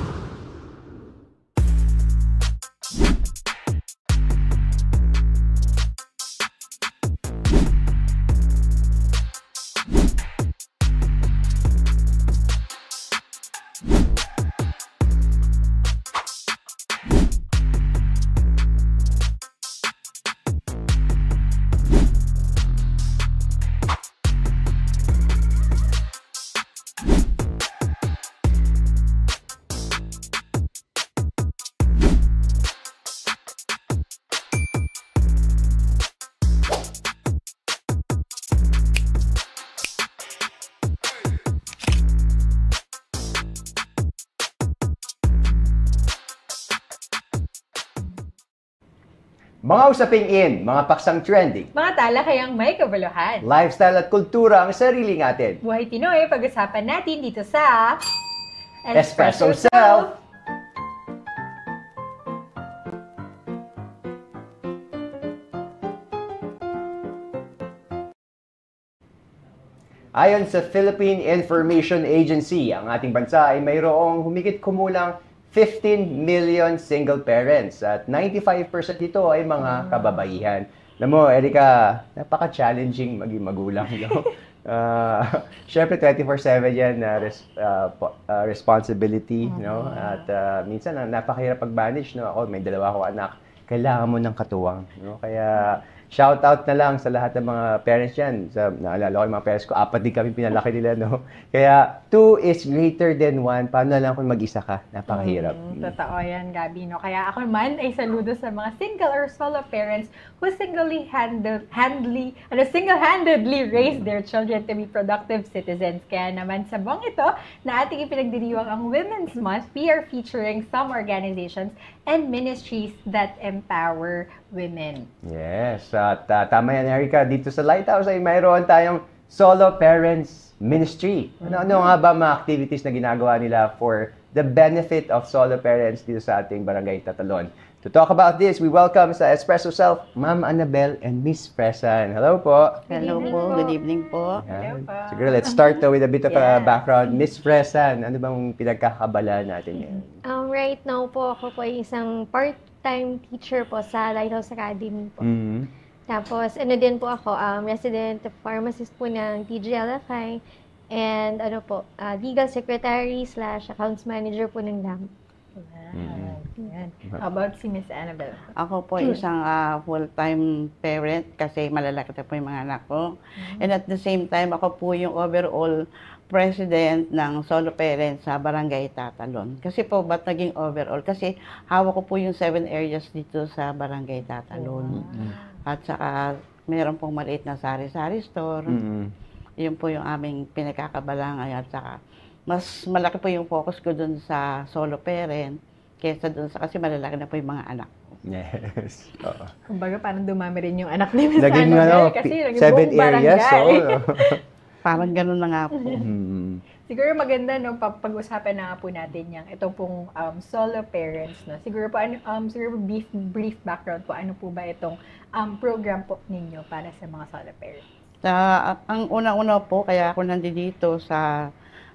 Mga usaping in, mga paksang trending, Mga talakayang may kabuluhan. lifestyle at kultura ang sarili natin. Buhay Pinoy, pag-usapan natin dito sa Espresso Self! Ayon sa Philippine Information Agency, ang ating bansa ay mayroong humigit kumulang fifteen million single parents at ninety-five percent ito ay mga kababaihan. Alam mo, Erica, napaka-challenging maging magulang. No? uh, Siyempre, twenty-four seven yan na res, uh, uh, responsibility. No? At uh, minsan, napakahirap pag-manage. No? Ako, may dalawa akong anak. Kailangan mo ng katuwang. No? Kaya, shout out na lang sa lahat ng mga parents yan. Sa, naalala ko yung mga parents ko, apat din kami pinalaki nila. No? Kaya, two is greater than one. Paano na lang kung mag-isa ka? Napakahirap. Mm, totoo yan, Gabi. No? Kaya ako naman ay saludo sa mga single or solo parents who singly handle, handly, ano, single-handedly raise their children to be productive citizens. Kaya naman sa buong ito na ating ipinagdiriwang ang Women's Month, we are featuring some organizations and ministries that empower women. Yes. At uh, tama yan, Erica. Dito sa Lighthouse ay mayroon tayong Solo Parents Ministry. Ano, ano nga ba mga activities na ginagawa nila for the benefit of solo parents dito sa ating barangay Tatalon? To talk about this, we welcome sa Espresso Self, Ma'am Annabel and Miss Presan. Hello po. Hello po. Good evening po. Hello po. Siguro, let's start though with a bit of a Yes. background. Miss Presan, ano bang pinagkakabala natin ngayon? Um, right now po, ako po ay isang part-time teacher po sa Lighthouse Academy po. Mhm. Tapos, ano din po ako, um, resident pharmacist po ng T G L F I and ano po, uh, legal secretary slash accounts manager po ng L A M. Wow. Yan. How about si Miss Annabel? Ako po isang ah, full-time parent kasi malalaki na po yung mga anak ko. And at the same time, ako po yung overall president ng solo parents sa Barangay Tatalon. Kasi po, ba't naging overall? Kasi hawak ko po yung seven areas dito sa Barangay Tatalon. At saka, meron pong maliit na sari-sari store. Mhm. Yun po yung aming pinagkakabala ngayon. At saka, mas malaki po yung focus ko dun sa solo parent kaysa dun sa, kasi malalaki na po yung mga anak ko. Yes. Oo. Kumbaga, parang dumami rin yung anak ni Miss Naging Annabel ano, kasi pi- naging seven buong areas. barangay. So, Parang ganun na nga po. Mhm. Siguro maganda no pag- pag-usapan na nga po natin yang ito pong um, solo parents no. Siguro po ano um siguro brief brief background po ano po ba itong um program po ninyo para sa mga solo parents. Sa, ang una-una po, kaya ako nandito sa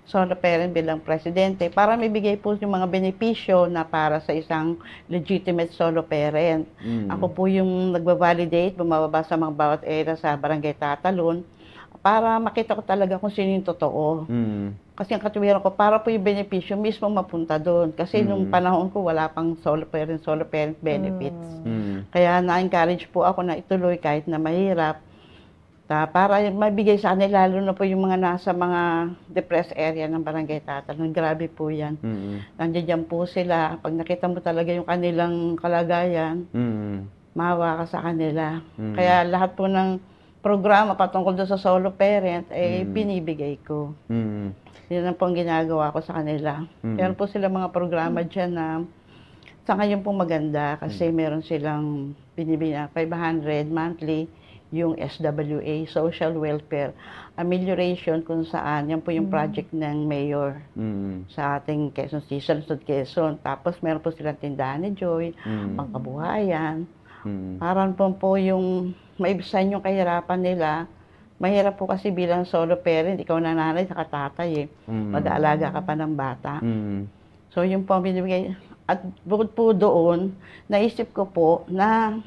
solo parent bilang presidente para mibigay po yung mga benepisyo na para sa isang legitimate solo parent. Mm. Ako po yung nagbabalidate, bumababa sa mga bawat area sa barangay Tatalon para makita ko talaga kung sino yung totoo. Mm. Kasi ang katuwiran ko, para po yung benepisyo mismo mapunta doon. Kasi Mm. nung panahon ko, wala pang solo parent, solo parent benefits. Mm. Kaya na-encourage po ako na ituloy kahit na mahirap. Ta, para mabigay sa kanila, lalo na po yung mga nasa mga depressed area ng barangay Tatalon. Grabe po yan. Mm. Nandiyan po sila. Pag nakita mo talaga yung kanilang kalagayan, Mm. mahawa ka sa kanila. Mm. Kaya lahat po ng programa patungkol doon sa solo parent, eh, Mm. binibigay ko. Mm. Yan ang po ang ginagawa ko sa kanila. Mm. Meron po sila mga programa dyan na sa ngayon po maganda kasi meron silang binibigyan five hundred monthly yung S W A, Social Welfare Amelioration, kung saan yan po yung project ng mayor Mm. sa ating Quezon City, sa Luzon, Quezon. Tapos meron po silang tindahan ni Joy, Mm. pangkabuhayan. Mm. Parang po po yung maibsan yung kahirapan nila. Mahirap po kasi bilang solo parent, ikaw na nanay sa tatay eh. Mm. Mag-aalaga ka pa ng bata. Mm. So yung po ang binibigay. At bukod po doon, naisip ko po na,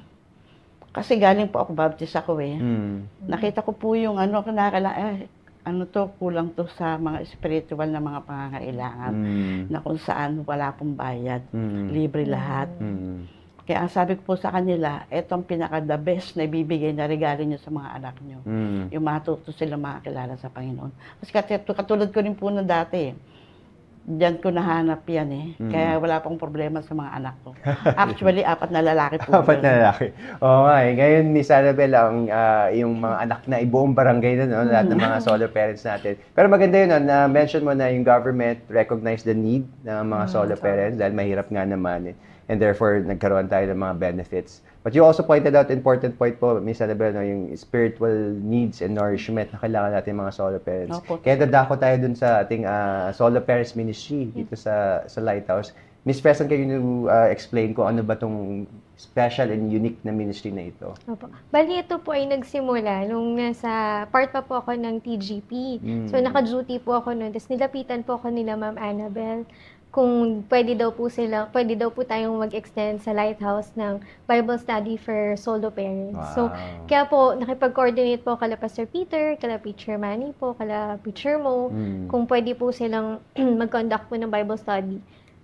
kasi galing po ako, Baptist ako eh. Mm. Nakita ko po yung ano, nakakala, eh, ano to, kulang to sa mga spiritual na mga pangangailangan. Mm. Na kung saan wala pong bayad. Mm. Libre lahat. Mm. Kaya ang sabi ko po sa kanila, etong pinaka-the best na ibibigay na regalo nyo sa mga anak nyo. Mm. Yung matuto sila makakilala sa Panginoon. Kasi kat- katulad ko rin po na dati, diyan ko nahanap yan eh. Mm. Kaya wala pong problema sa mga anak ko. Actually, apat na lalaki po. Apat yun. na lalaki. Oo nga eh. Ngayon, Miss Annabel, ang, ah, yung mga anak na ibuong barangay na, no? Lahat ng mga solo parents natin. Pero maganda yun, no? Na-mention mo na yung government recognize the need ng mga solo parents dahil mahirap nga naman eh. And therefore, nagkaroon tayo ng mga benefits. But you also pointed out, important point po, Miss Annabel, no, yung spiritual needs and nourishment na kailangan natin mga solo parents. Opo. Kaya dadako tayo dun sa ating ah, solo parents ministry dito sa sa Lighthouse. Miss Preston, can you uh, explain ko ano ba tong special and unique na ministry na ito? Opo. Bali, ito po ay nagsimula nung nasa part pa po ako ng T G P. Mm. So, naka-duty po ako noon. Tapos nilapitan po ako nila Ma'am Annabel kung pwede daw po sila, pwede daw po tayong mag-extend sa Lighthouse ng Bible study for solo parents. Wow. So, kaya po, nakipag-coordinate po kala Pastor Peter, kala Preacher Manny po, kala Preacher Mo, Mm. kung pwede po silang mag-conduct po ng Bible study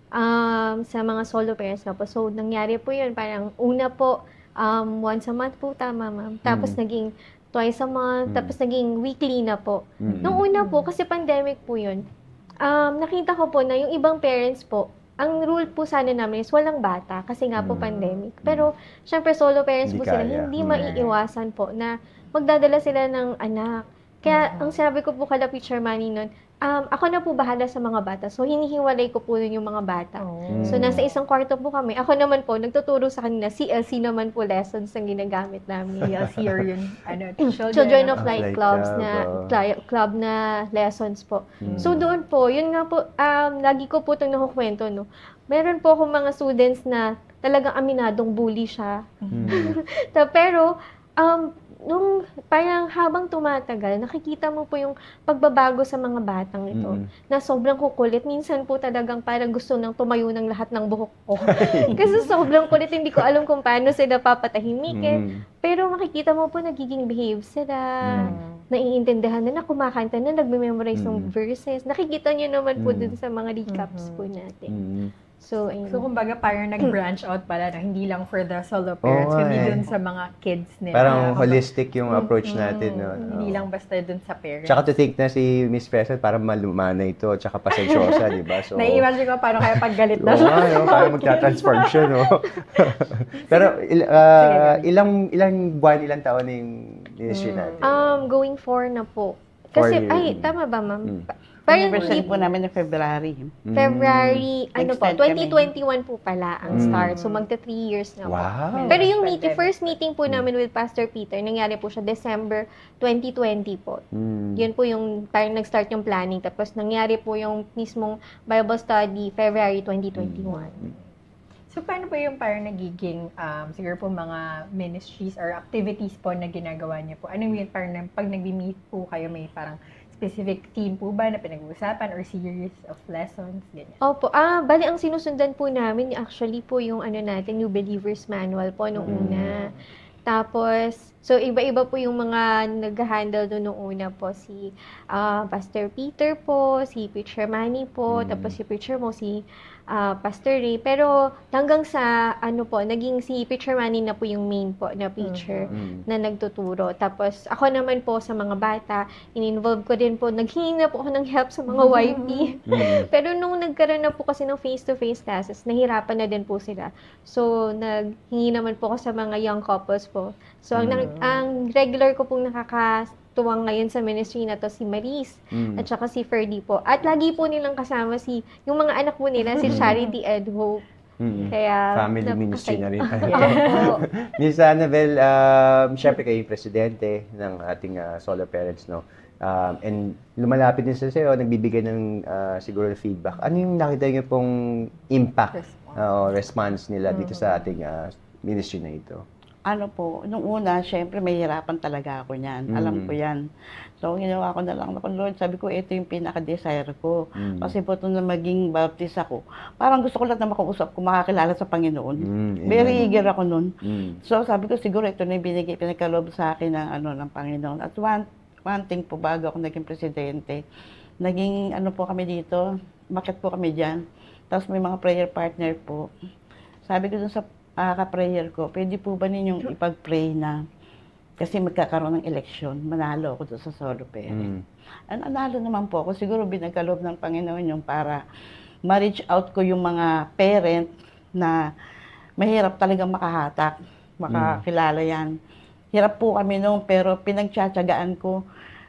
um, sa mga solo parents nga po. So, nangyari po yun, parang una po, um, once a month po, tama ma'am. Tapos Mm. naging twice a month, Mm. tapos naging weekly na po. Mm. Nung una po, kasi pandemic po yun, um, nakita ko po na yung ibang parents po, ang rule po sana namin is walang bata kasi nga po Mm. pandemic. Pero, syempre solo parents Hindi po sila, kaya. hindi Mm. maiiwasan po na magdadala sila ng anak. Kaya, ang sabi ko po kala Preacher Manny nun, um, ako na po bahala sa mga bata. So, hinihiwalay ko po nun yung mga bata. So, Mm. nasa isang kwarto po kami. Ako naman po, nagtuturo sa kanila. C L C naman po lessons ang ginagamit namin. C L C or yun, ano, Children, Children of Ah, Light Light Clubs Club, na oh. cli- club na lessons po. Mm. So doon po, yun nga po, um, lagi ko po itong nakukwento, no. Meron po akong mga students na talagang aminadong bully siya. Mm. Ta- Pero, um, nung parang habang tumatagal, nakikita mo po yung pagbabago sa mga batang ito. Mm. Na sobrang kukulit. Minsan po talagang parang gusto nang tumayo ng lahat ng buhok ko. Kasi sobrang kulit, hindi ko alam kung paano sila papatahimikin. Mm. Pero makikita mo po nagiging behave sila. Mm. Naiintindihan na na, kumakanta na, nagme-memorize Mm. ng verses. Nakikita nyo naman po Mm. dun sa mga recaps po natin. Mm. So, ayun. So, kumbaga, parang nag-branch out pala na hindi lang for the solo parents, Oo, kundi eh. dun sa mga kids nila. Parang Kumbaga, holistic yung approach natin. No? Hindi Oo. lang basta dun sa parents. Tsaka to think na si Miss Preston parang malumana ito, tsaka pasensyosa, di ba? So, Nai-imagine ko paano kaya paggalit na Oo nga, no? Parang magta-transform siya, no? Pero il- ah, ilang ilang buwan, ilang taon na yung ministry natin? Um, going for na po. Kasi, Four ay, years. tama ba, ma'am? Mm. Parang Anniversary hindi po namin na February. February, ano po, Extend twenty kami. twenty-one po pala ang Mm. start. So, magta three years na po. Wow. Pero yung meeting, first meeting po namin with Pastor Peter, nangyari po siya December twenty twenty po. Mm. Yun po yung parang nag-start yung planning. Tapos nangyari po yung mismong Bible study February twenty twenty-one. So, paano po yung parang nagiging, um, siguro po mga ministries or activities po na ginagawa niyo po? Ano yung parang na- pag nag-meet po kayo, may parang specific theme po ba na pinag-uusapan or series of lessons? Ganyan. Opo. Ah, bali ang sinusundan po namin actually po yung ano natin, New Believers Manual po nung Mm. una. Tapos, so iba-iba po yung mga nag-handle doon nung una po. Si ah, Pastor Peter po, si Preacher Manny po, Mm. tapos si Preacher Mo, si ah, Pastor Ray. Pero hanggang sa ano po, naging si Preacher Manny na po yung main po na preacher Mm. na nagtuturo. Tapos ako naman po sa mga bata, in-involve ko din po, naghingi na po ako ng help sa mga Y P. Mm. Pero nung nagkaroon na po kasi ng face-to-face classes, nahirapan na din po sila. So, naghingi naman po ako sa mga young couples po. So, ang, nang- ang regular ko pong nakakatuwang ngayon sa ministry na to si Maris Mm. at saka si Ferdy po. At lagi po nilang kasama si, yung mga anak po nila, si Charity Ed Hope. Mm. Kaya, Family napakasay- ministry na rin. Opo. Miss Annabel, um, syempre kayo yung presidente ng ating ah, solo parents, no? Um, and lumalapit din sa sa'yo, nagbibigay ng ah, siguro feedback. Ano yung nakita niyo pong impact, o response nila dito sa ating ah, ministry na ito? Ano po, nung una, syempre may hirapan talaga ako niyan. Mm. Alam ko yan. So, ginawa ko na lang ako, Lord, sabi ko, ito yung pinaka-desire ko. Mm. Kasi po, nung na maging baptist ako, parang gusto ko lahat na makausap ko, makakilala sa Panginoon. Mm, Very amen. eager ako nun. Mm. So, sabi ko, siguro ito na yung binigay, pinagkaloob sa akin ng, ano, ng Panginoon. At one, one thing po, bago ako naging presidente, naging, ano po kami dito, market po kami dyan. Tapos may mga prayer partner po. Sabi ko dun sa uh, ka-prayer ko, pwede po ba ninyong ipag-pray na kasi magkakaroon ng eleksyon, manalo ako doon sa solo parent. Mm. Ang nanalo naman po ako, siguro binagkaloob ng Panginoon yung para ma-reach out ko yung mga parent na mahirap talagang makahatak, makakilala yan. Hirap po kami noon, pero pinagtsatsagaan ko.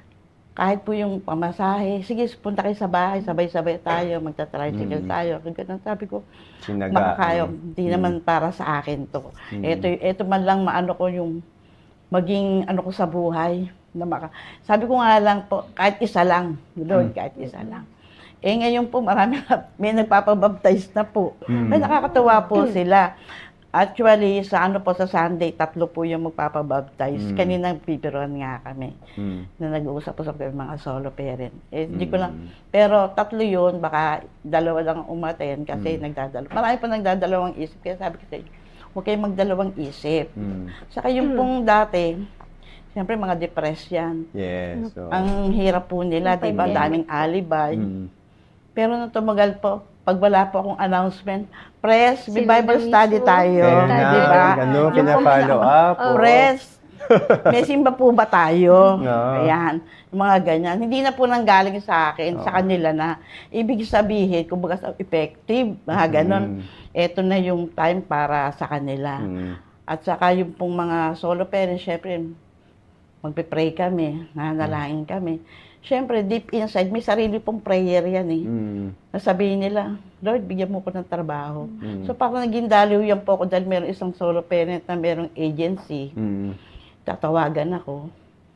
Kahit po yung pamasahe, sige, punta kayo sa bahay, sabay-sabay tayo, magta-tricycle Mm. tayo. Ganun, sabi ko, Sinaga. makakayo, Mm. hindi naman para sa akin to. Mm. Ito, ito man lang maano ko yung maging ano ko sa buhay. Na maka, sabi ko nga lang po, kahit isa lang, Lord, Mm. kahit isa lang. Eh ngayon po, marami na, may nagpapabaptize na po. Mm. Ay, nakakatawa po sila. Actually, sa ano po, sa Sunday, tatlo po yung magpapabaptize. Mm. Kaninang pipiron nga kami Mm. na nag-uusap po sa mga solo parent. Eh, hindi ko Mm. lang, pero tatlo yun, baka dalawa lang umaten kasi Mm. nagdadalawa. Marami pa nagdadalawang isip, kaya sabi ko sa inyo, huwag kayong magdalawang isip. Mm. Saka yung pong dati, siyempre mga depressed yan. Yes. So, Ang hirap po nila, di ba? Pandemic. Daming alibay. mm. Pero nung tumagal po, pag wala po akong announcement, press, may Sila Bible na study mismo. tayo. Kaya Tayo. na, Di ba? ano, Yung pina-follow pong- up. Oh, oo. press. May simba po ba tayo? Oo. Ayan. Yung mga ganyan. Hindi na po nanggaling sa akin, sa Oo. kanila na. Ibig sabihin, kung baga effective, mga ganon. Mm. Ito na yung time para sa kanila. Mm. At saka yung pong mga solo parents, syempre, magpe-pray kami, nanalangin kami. Syempre, deep inside, may sarili pong prayer yan eh. Mm. Nasabihin nila, Lord, bigyan mo ko ng trabaho. Mm. So, parang naging daliw yan po ako dahil meron isang solo parent na merong agency. Mm. Tatawagan ako.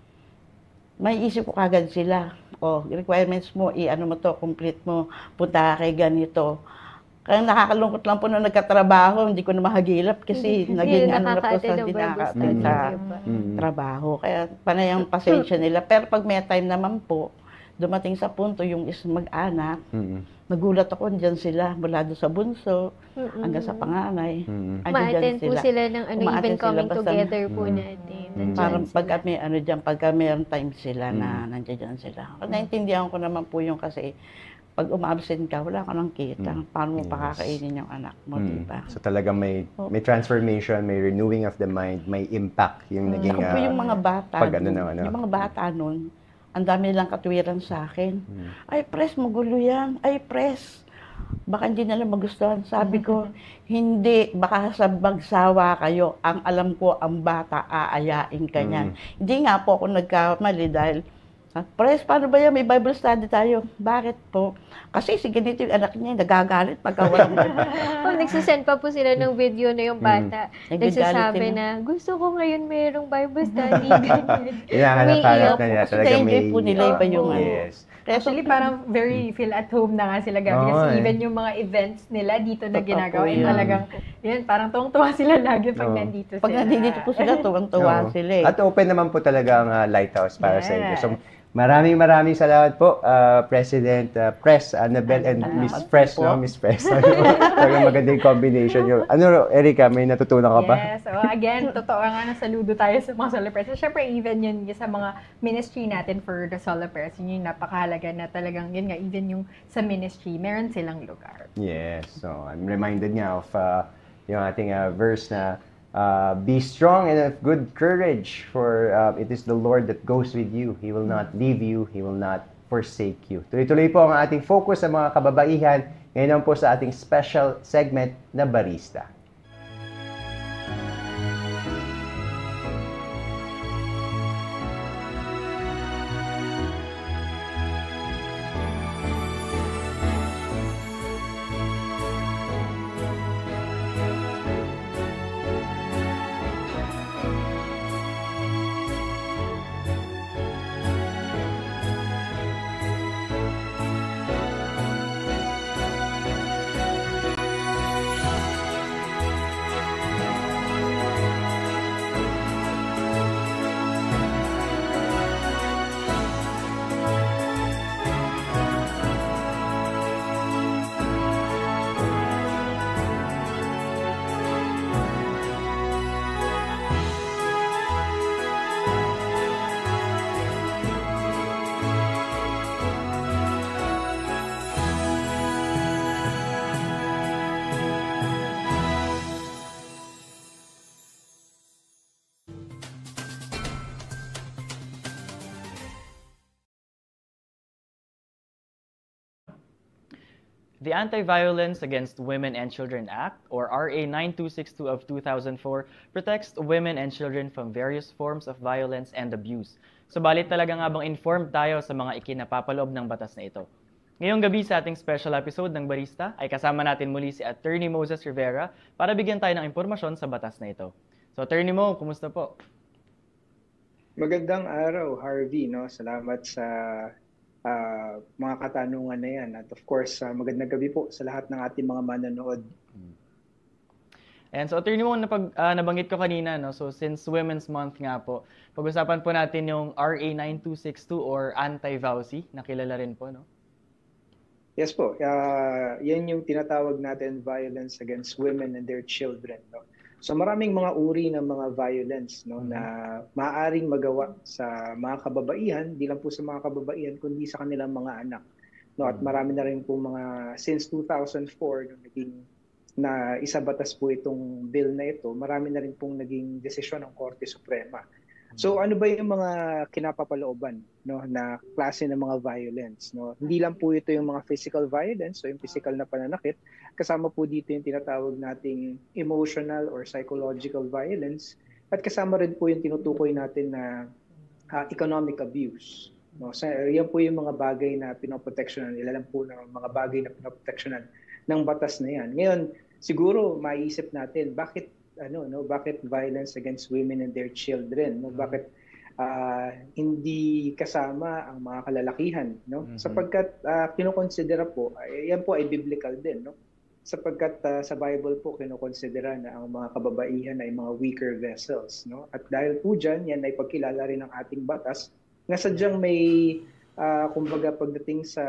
May isip ko kagad sila. O, requirements mo, i-ano mo to, complete mo, punta ka kay ganito. Kaya nakakalungkot lang po nung nagkatrabaho, hindi ko na mahagilap kasi Hindi naging na ano na po nakaka-attend sa ng hindi Bible nakaka-attend study, sa diba? Mm. trabaho. Kaya panay ang pasensya nila. Pero pag may time naman po, dumating sa punto yung is mag-anak, Mm. nagulat ako, andyan sila mula doon sa bunso, Mm-mm. hanggang sa panganay. Mm. Andyan Ma-attend po sila. sila ng ano, Uma-attend even sila coming basta- together po Mm. natin. Mm. Nandyan Parang sila. pagka may ano dyan, pagka mayroong time sila na Mm. nandiyan sila. Kung naintindihan ko naman po yung kasi, pag umabsent ka, wala ka nang kita. Mm. Paano mo Yes. pakakainin yung anak mo, Mm. di ba? So talagang may Oh. may transformation, may renewing of the mind, may impact yung naging Saka po ah, yung mga bata, pag ano dun- na, ano. yung mga bata nun, ang dami nilang katwiran sa akin. Mm. Ay, press, magulo yan. Ay, press. Baka hindi nila magustuhan. Sabi ko, hindi, baka sa bagsawa kayo. Ang alam ko, ang bata, aayain ka niyan. Mm. Hindi nga po ako nagkamali dahil, "Ah, press, paano ba yan? May Bible study tayo." Bakit po? Kasi si ganito yung anak niya, nagagalit pagka walang Oh, nagsisend pa po sila ng video na yung bata. Mm. Nagsasabi Nagagalit na, gusto ko ngayon mayroong Bible study. Ganyan. Hinahanap-hanap na nila. Kasi Talaga na-enjoy may... po nila iba yung ano. Yes. Actually, parang very feel at home na nga sila, Gabi. Oo, Kasi eh. even yung mga events nila dito na Totoo ginagawa, po yun yan. talagang, yun, parang tuwang-tuwa sila lagi pag Oo. nandito sila. Pag nandito po sila, tuwang-tuwa Oo. sila eh. At open naman po talaga ang ah, Lighthouse para sa inyo. Yes. So, Maraming maraming salamat po, uh, President uh, Press, Annabel, and Salamat Miss Press, po. no? Miss Press. Talagang magandang combination yun. Ano, Erica, may natutunan ka pa? Yes. So again, totoo nga na saludo tayo sa mga solo parents. Siyempre, even yun yung sa mga ministry natin for the solo parents, yun yung napakahalaga na talagang, yun nga, even yung sa ministry, meron silang lugar. Yes. So, I'm reminded nga of uh, yung ating uh, verse na Uh, be strong and of good courage, for uh, it is the Lord that goes with you. He will not leave you. He will not forsake you. Tuloy-tuloy po ang ating focus sa mga kababaihan. Ngayon po sa ating special segment na Barista. The Anti-Violence Against Women and Children Act, or R A nine two six two of two thousand four, protects women and children from various forms of violence and abuse. Subalit talaga nga bang informed tayo sa mga ikinapapaloob ng batas na ito? Ngayong gabi sa ating special episode ng Barista ay kasama natin muli si Attorney Moses Rivera para bigyan tayo ng impormasyon sa batas na ito. So Attorney Mo, kumusta po? Magandang araw, Harvey. No? Salamat sa uh, mga katanungan na yan. At of course, uh, magandang gabi po sa lahat ng ating mga manonood. And so, Attorney Mo, napag, uh, nabanggit ko kanina, no? So since Women's Month nga po, pag-usapan po natin yung R A nine two six two or anti-vowsy, na kilala rin po, no? Yes po. Uh, yan yung tinatawag natin violence against women and their children. No? So maraming mga uri ng mga violence no, mm-hmm. na maaaring magawa sa mga kababaihan, di lang po sa mga kababaihan, kundi sa kanilang mga anak. No? At marami na rin po mga, since two thousand four, nung naging na isabatas po itong bill na ito, marami na rin pong naging desisyon ng Korte Suprema. So ano ba yung mga kinapapalooban no na klase ng mga violence no? Hindi lang po ito yung mga physical violence, so yung physical na pananakit, kasama po dito yung tinatawag nating emotional or psychological violence, at kasama rin po yung tinutukoy natin na uh, economic abuse. No? So yan po yung mga bagay na pinoproteksyonan, ilalang po ng mga bagay na pinoproteksyonan ng batas na yan. Ngayon, siguro maiisip natin bakit ano no bakit violence against women and their children no bakit uh, hindi kasama ang mga kalalakihan no mm-hmm. sapagkat uh, kinokonsidera po ay, yan po ay biblical din no sapagkat uh, sa Bible po kinokonsidera na ang mga kababaihan ay mga weaker vessels no at dahil po diyan yan ay pagkilala rin ng ating batas na sadyang may uh, kumbaga pagdating sa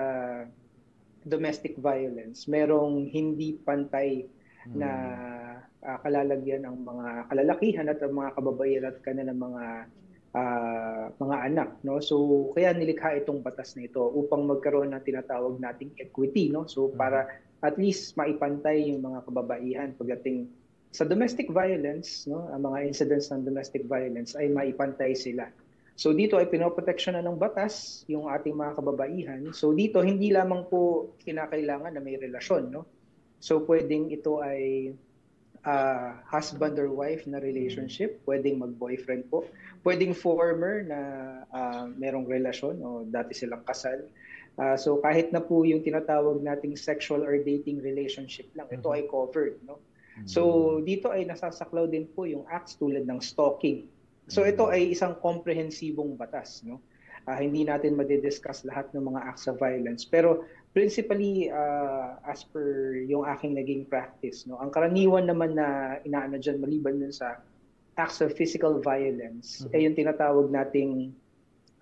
domestic violence merong hindi pantay mm-hmm. na Uh, kalalagyan ng mga kalalakihan at ang mga kababaihan at kanilang mga uh, mga anak no so kaya nilikha itong batas na ito upang magkaroon ng tinatawag nating equity no so para at least maipantay yung mga kababaihan pagdating sa domestic violence no ang mga incidents ng domestic violence ay maipantay sila. So dito ay pinoproteksyonan ng batas yung ating mga kababaihan. So dito hindi lamang po kinakailangan na may relasyon no so pwedeng ito ay Uh, husband or wife na relationship, pwedeng mag-boyfriend po, pwedeng former na uh, merong relasyon o dati silang kasal. Uh, so kahit na po yung tinatawag nating sexual or dating relationship lang, ito ay covered. No? So dito ay nasasaklaw din po yung acts tulad ng stalking. So ito ay isang komprehensibong batas. No? Uh, hindi natin madidiscuss lahat ng mga acts of violence. Pero principally, uh, as per yung aking naging practice, no, ang karaniwan naman na inaano dyan, maliban dun sa acts of physical violence, mm-hmm. ay yung tinatawag nating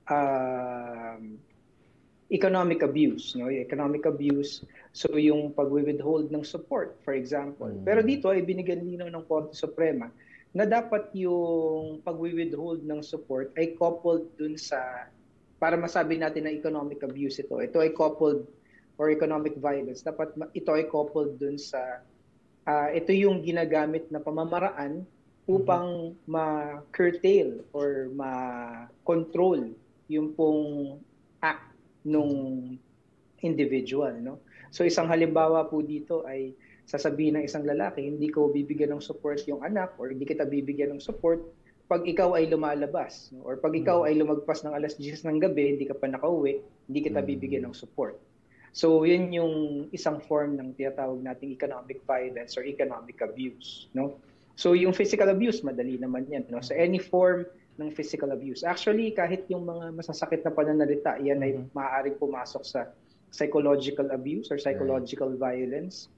um, economic abuse, no? Yung economic abuse, so yung pag-withhold ng support, for example. Pero dito ay binigyan linaw ng Korte Suprema na dapat yung pag-withhold ng support ay coupled dun sa, para masabi natin na economic abuse ito, ito ay coupled, or economic violence, dapat ito ay coupled dun sa, uh, ito yung ginagamit na pamamaraan upang ma-curtail or ma-control yung pong act nung individual, no? So isang halimbawa po dito ay sasabihin ng isang lalaki, hindi ko bibigyan ng support yung anak or hindi kita bibigyan ng support pag ikaw ay lumalabas, no? Or pag ikaw ay lumagpas ng alas diyes ng gabi, hindi ka pa nakauwi, hindi kita bibigyan ng support. So yun yung isang form ng tinatawag nating economic violence or economic abuse, no? So yung physical abuse, madali naman yan, no? So any form ng physical abuse. Actually, kahit yung mga masasakit na pananalita, yan ay maaaring pumasok sa psychological abuse or psychological violence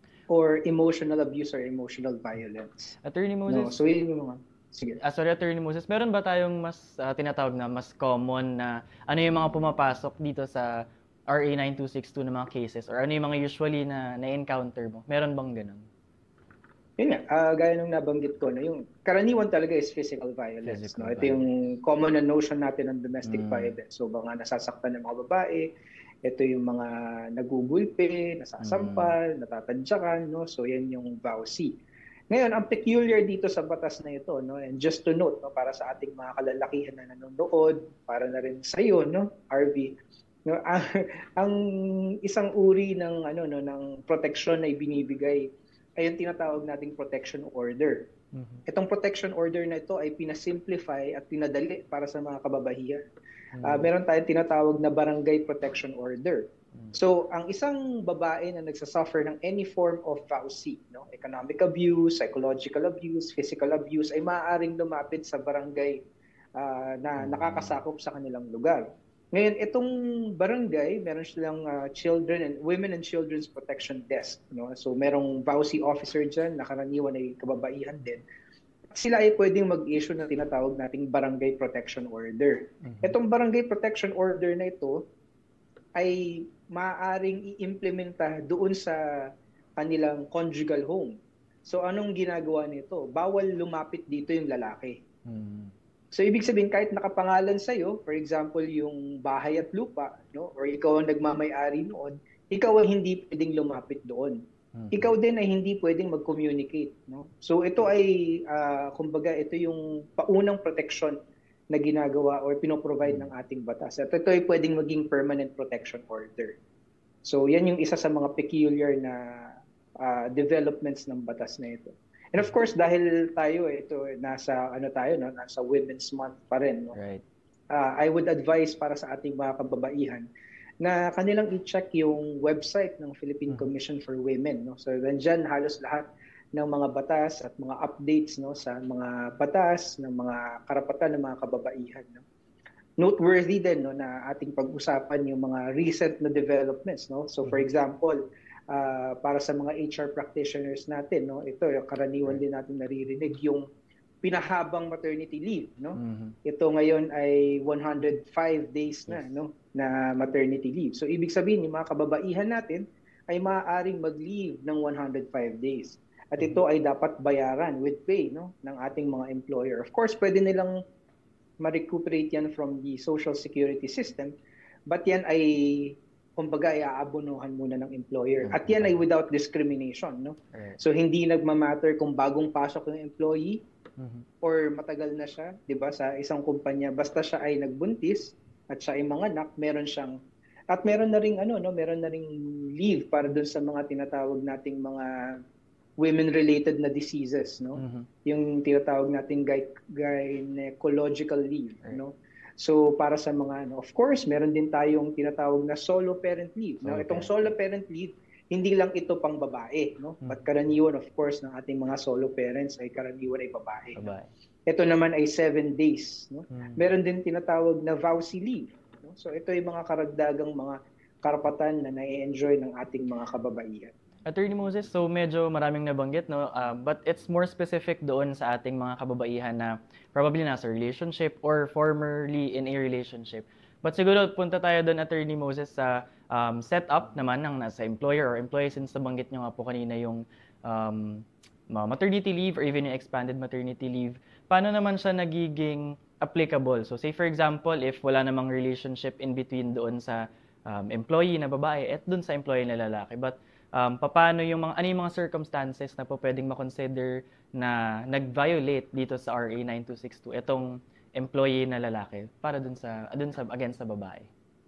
or emotional abuse or emotional violence. Attorney Moses? No? So yun yung mga... Sige. Ah, sorry, Attorney Moses. Meron ba tayong mas uh, tinatawag na mas common na ano yung mga pumapasok dito sa R A nine two six two na mga cases or ano yung mga usually na na-encounter mo? Meron bang ganun? Yun nga, uh, gaya nung nabanggit ko, no, yung karaniwan talaga is physical violence. Physical no? Ito violence. Yung common na notion natin ng domestic mm. violence. So, mga nasasaktan ng mga babae, ito yung mga nagugulpe, nasasampal, mm. natatadyakan, no? So, yan yung vowsy. Ngayon, ang peculiar dito sa batas na ito, no? And just to note, no, para sa ating mga kalalakihan na nanonood, para na rin sa iyo, no, R V, no, ang, ang isang uri ng ano no ng protection na ibinibigay ay yung tinatawag nating protection order. Mm-hmm. Itong protection order na ito ay pinasimplify at pinadali para sa mga kababaihan. Mm-hmm. Uh, meron tayong tinatawag na barangay protection order. Mm-hmm. So, ang isang babae na nagsasuffer ng any form of vowsy, no, economic abuse, psychological abuse, physical abuse, ay maaaring lumapit sa barangay uh, na nakakasakop sa kanilang lugar. Ngayon, itong barangay, meron silang uh, children and women and children's protection desk, no? So merong vowsy officer diyan, na karaniwan ay kababaihan din. Sila ay pwedeng mag-issue ng tinatawag nating barangay protection order. Mm-hmm. Itong barangay protection order na ito ay maaaring i-implementa doon sa kanilang conjugal home. So anong ginagawa nito? Bawal lumapit dito yung lalaki. Mm-hmm. So, ibig sabihin, kahit nakapangalan sa'yo, for example, yung bahay at lupa, no? Or ikaw ang nagmamay-ari noon, ikaw ang hindi pwedeng lumapit doon. Hmm. Ikaw din ay hindi pwedeng mag-communicate. No? So, ito ay, uh, kumbaga, ito yung paunang protection na ginagawa or pinoprovide ng ating batas. At ito ay pwedeng maging permanent protection order. So, yan yung isa sa mga peculiar na uh, developments ng batas na ito. And of course, dahil tayo ito nasa ano tayo no, nasa Women's Month pa rin, no. Right. Uh, I would advise para sa ating mga kababaihan na kanilang i-check yung website ng Philippine mm-hmm. Commission for Women, no. So nandiyan halos lahat ng mga batas at mga updates, no, sa mga batas ng mga karapatan ng mga kababaihan, no. Noteworthy din, no, na ating pag-usapan yung mga recent na developments, no. So for example, Uh, para sa mga H R practitioners natin, no, ito yung karaniwan din natin naririnig yung pinahabang maternity leave, no. Mm-hmm. Ito ngayon ay one hundred five days na, yes. no, na maternity leave. So ibig sabihin yung mga kababaihan natin ay maaaring mag-leave ng one hundred five days. At ito ay dapat bayaran with pay, no, ng ating mga employer. Of course, pwede nilang ma-recuperate yan from the social security system, but yan ay kumbaga iaabonohan muna ng employer. At yan ay without discrimination, no? Right. So hindi nagmamatter kung bagong pasok ng employee mm-hmm. or matagal na siya, 'di ba, sa isang kumpanya, basta siya ay nagbuntis at siya ay manganak, meron siyang at meron na ring ano, no, meron na ring leave para dun sa mga tinatawag nating mga women-related na diseases, no? Mm-hmm. Yung tinatawag nating gy- gynecological leave, right. no? So para sa mga ano, of course, meron din tayong tinatawag na solo parent leave. No, okay. Itong solo parent leave, hindi lang ito pang babae, no? Hmm. But karaniwan of course ng ating mga solo parents ay karaniwan ay babae. babae. No? Ito naman ay seven days, no? Hmm. Meron din tinatawag na vowsy leave, no? So ito ay mga karagdagang mga karapatan na nai-enjoy ng ating mga kababaihan. Attorney Moses, so medyo maraming nabanggit, no? Uh, but it's more specific doon sa ating mga kababaihan na probably nasa relationship or formerly in a relationship. But siguro punta tayo doon, Attorney Moses, sa um, setup naman ng nasa employer or employee, since nabanggit nyo nga po kanina yung um, maternity leave or even yung expanded maternity leave. Paano naman siya nagiging applicable? So say for example, if wala namang relationship in between doon sa um, employee na babae at doon sa employee na lalaki. But um, paano yung mga, ano yung mga circumstances na po pwedeng makonsider na nag-violate dito sa R A nine two six two, itong employee na lalaki para dun sa, dun sa against sa babae?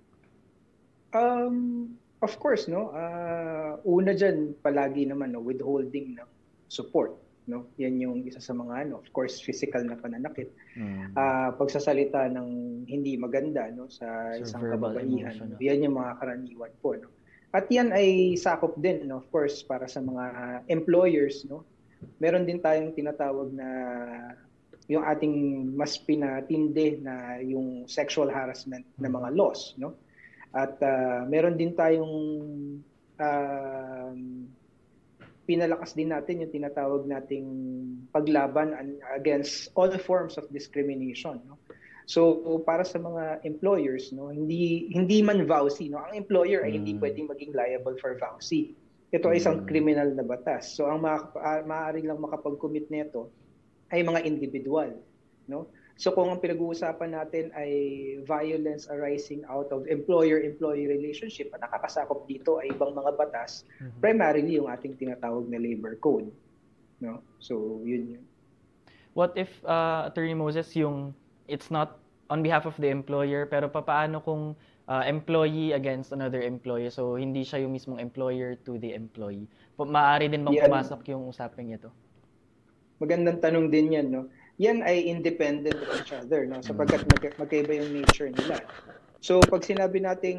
Um, of course, no? Uh, una dyan, palagi naman, no, withholding ng support. No? Yan yung isa sa mga, ano, of course, physical na pananakit. Mm. Uh, pagsasalita ng hindi maganda, no, sa so, isang kababaihan. No? Yan yung mga karaniwan po. No? At yan ay sakop din, no, of course, para sa mga employers. No? Meron din tayong tinatawag na yung ating mas pinatindi na yung sexual harassment na mga laws, no? At uh, meron din tayong uh, pinalakas din natin yung tinatawag nating paglaban against all forms of discrimination, no? So para sa mga employers, no, hindi hindi man vowsy, no, ang employer ay hindi pwedeng maging liable for vowsy. Ito ay isang criminal na batas. So ang ma- uh, maaari lang makapag-commit nito ay mga individual, no? So kung ang pinag-uusapan natin ay violence arising out of employer-employee relationship, ang nakakasakop dito ay ibang mga batas, mm-hmm. primarily yung ating tinatawag na labor code, no? So yun yun. What if uh, Attorney Moses, yung it's not on behalf of the employer, pero papaano kung uh, employee against another employee, so hindi siya yung mismong employer to the employee? Maaari din bang yeah. pumasok yung usaping ito? Magandang tanong din yan, no? Yan ay independent of each other, no? Sapagkat mag- magkaiba yung nature nila. So, pag sinabi nating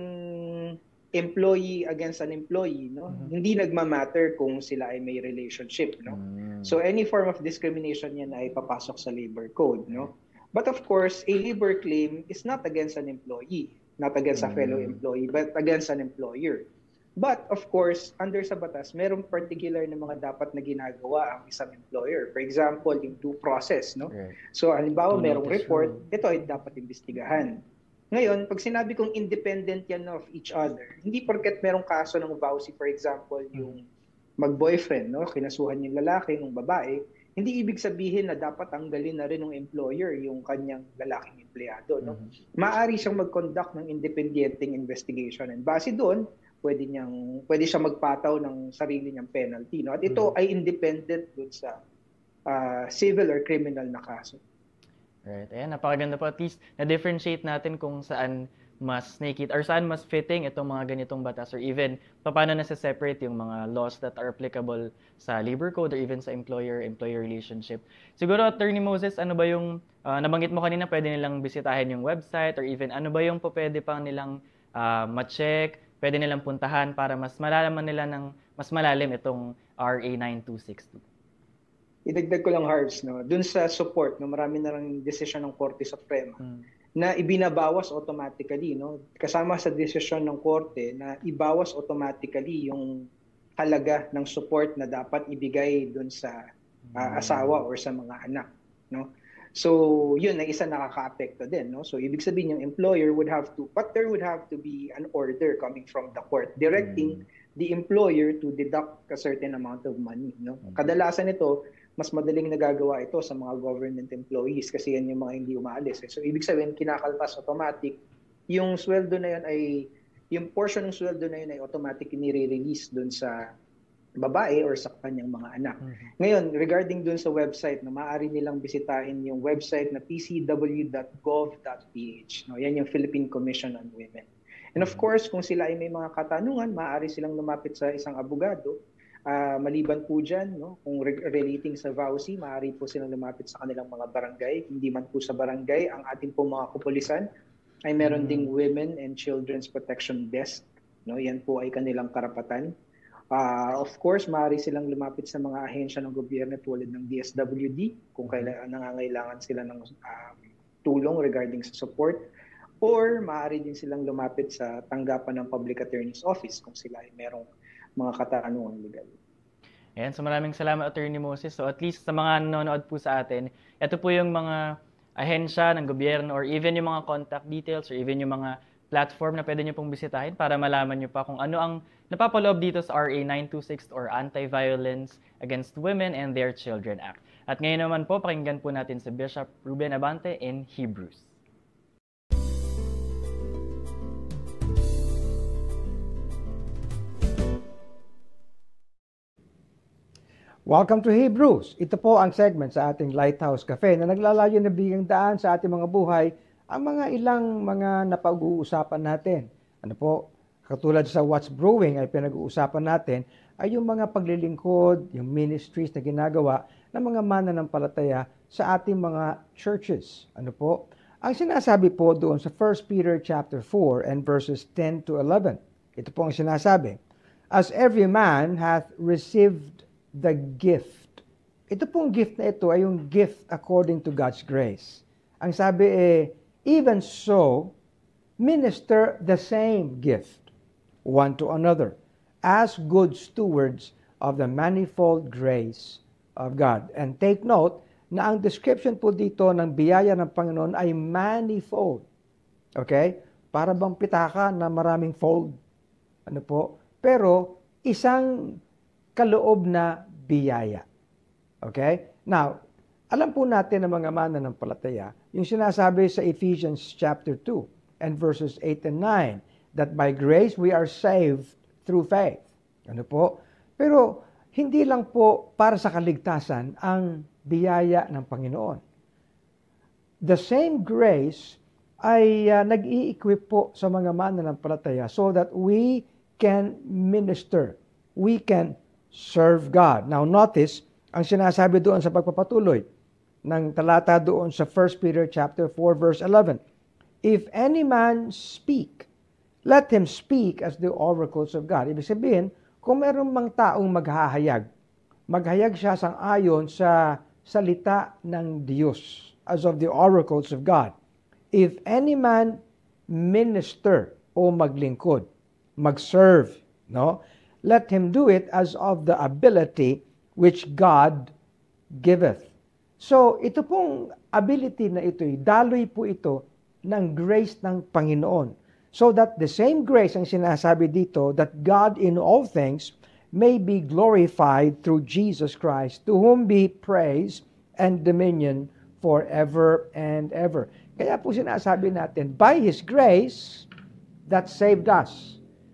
employee against an employee, no? Mm-hmm. Hindi nagmamatter kung sila ay may relationship, no? Mm-hmm. So, any form of discrimination yan ay papasok sa labor code, no? But of course, a labor claim is not against an employee, not against mm-hmm. a fellow employee, but against an employer. But of course, under sa batas, merong particular na mga dapat na ginagawa ang isang employer. For example, yung due process, no? Right. So halimbawa, merong report, ito ay dapat imbestigahan. Ngayon, pag sinabi kong independent yan of each other, hindi porket merong kaso ng vowsy, for example, yung mag-boyfriend, no? Kinasuhan yung lalaki, ng babae, hindi ibig sabihin na dapat tanggalin na rin ng employer yung kanyang lalaking empleyado, no? Mm-hmm. Maaari siyang mag-conduct ng independenteng investigation, and base doon, pwede niyang pwede siya magpataw ng sarili niyang penalty, no? At ito mm-hmm. ay independent dun sa uh, civil or criminal na kaso. Right. Ayan, napakaganda po. At least na-differentiate natin kung saan mas naked or saan mas fitting itong mga ganitong batas, or even paano nasa-separate yung mga laws that are applicable sa labor code or even sa employer-employer relationship. Siguro, Attorney Moses, ano ba yung uh, nabanggit mo kanina, pwede nilang bisitahin yung website, or even ano ba yung pwede pang nilang uh, ma-check, pwede nilang puntahan para mas malalaman nila ng mas malalim itong R A nine two six two. Idagdag ko lang, Harvs, no? Dun sa support, no, marami na lang desisyon ng Korte Suprema hmm. na ibinabawas automatically, no? Kasama sa desisyon ng Korte na ibawas automatically yung halaga ng support na dapat ibigay dun sa uh, asawa or sa mga anak, no? So, yun na isa nakaka-apekto din, no? So, ibig sabihin yung employer would have to, but there would have to be an order coming from the court directing mm. the employer to deduct a certain amount of money, no? Mm. Kadalasan ito, mas madaling nagagawa ito sa mga government employees kasi yan yung mga hindi umaalis. Eh. So, ibig sabihin, kinakaltas automatic. Yung sweldo na yun ay, yung portion ng sweldo na yun ay automatic nire-release dun sa babae or sa kanyang mga anak. Mm-hmm. Ngayon, regarding dun sa website, no, maaari nilang bisitahin yung website na p c w dot gov dot p h. No, yan yung Philippine Commission on Women. And of course, kung sila ay may mga katanungan, maaari silang lumapit sa isang abogado. Uh, maliban po dyan, no, kung re- relating sa vowsy, maaari po silang lumapit sa kanilang mga barangay. Hindi man po sa barangay, ang ating po mga kapulisan ay meron mm-hmm. ding Women and Children's Protection Desk. No, yan po ay kanilang karapatan. Uh, of course, maaari silang lumapit sa mga ahensya ng gobyerno tulad ng D S W D kung kailangan nangangailangan sila ng uh, tulong regarding sa support. or maaari din silang lumapit sa tanggapan ng Public Attorney's Office kung sila ay merong mga katanungan legal. Ayan, so maraming salamat, Attorney Moses. So at least sa mga nanonood po sa atin, ito po yung mga ahensya ng gobyerno or even yung mga contact details or even yung mga platform na pwede nyo pong bisitahin para malaman nyo pa kung ano ang napapaloob dito sa R A nine twenty-six or Anti-Violence Against Women and Their Children Act. At ngayon naman po, pakinggan po natin si Bishop Ruben Abante in Hebrews. Welcome to Hebrews. Ito po ang segment sa ating Lighthouse Cafe na naglalayo na bigyang daan sa ating mga buhay ang mga ilang mga napag-uusapan natin. Ano po, katulad sa What's Brewing ay pinag-uusapan natin ay yung mga paglilingkod, yung ministries na ginagawa ng mga mananampalataya sa ating mga churches. Ano po? Ang sinasabi po doon sa First Peter chapter four and verses ten to eleven. Ito po ang sinasabi. As every man hath received the gift. Ito pong gift na ito ay yung gift according to God's grace. Ang sabi eh, even so, minister the same gift one to another as good stewards of the manifold grace of God. And take note na ang description po dito ng biyaya ng Panginoon ay manifold. Okay? Para bang pitaka na maraming fold. Ano po? Pero isang kaloob na biyaya. Okay? Now, alam po natin ng mga mananampalataya, yung sinasabi sa Ephesians chapter two and verses eight and nine, that by grace we are saved through faith. Ano po? Pero hindi lang po para sa kaligtasan ang biyaya ng Panginoon. The same grace ay uh, nag-i-equip po sa mga mananampalataya so that we can minister. We can serve God. Now notice, ang sinasabi doon sa pagpapatuloy ng talata doon sa First Peter chapter four verse eleven. If any man speak, let him speak as the oracles of God. Ibig sabihin, kung meron mang taong maghahayag, maghayag siya sang ayon sa salita ng Diyos, as of the oracles of God. If any man minister o maglingkod, mag-serve, no? Let him do it as of the ability which God giveth. So, ito pong ability na ito, daloy po ito ng grace ng Panginoon. So that the same grace ang sinasabi dito, that God in all things may be glorified through Jesus Christ, to whom be praise and dominion forever and ever. Kaya po sinasabi natin, by His grace that saved us.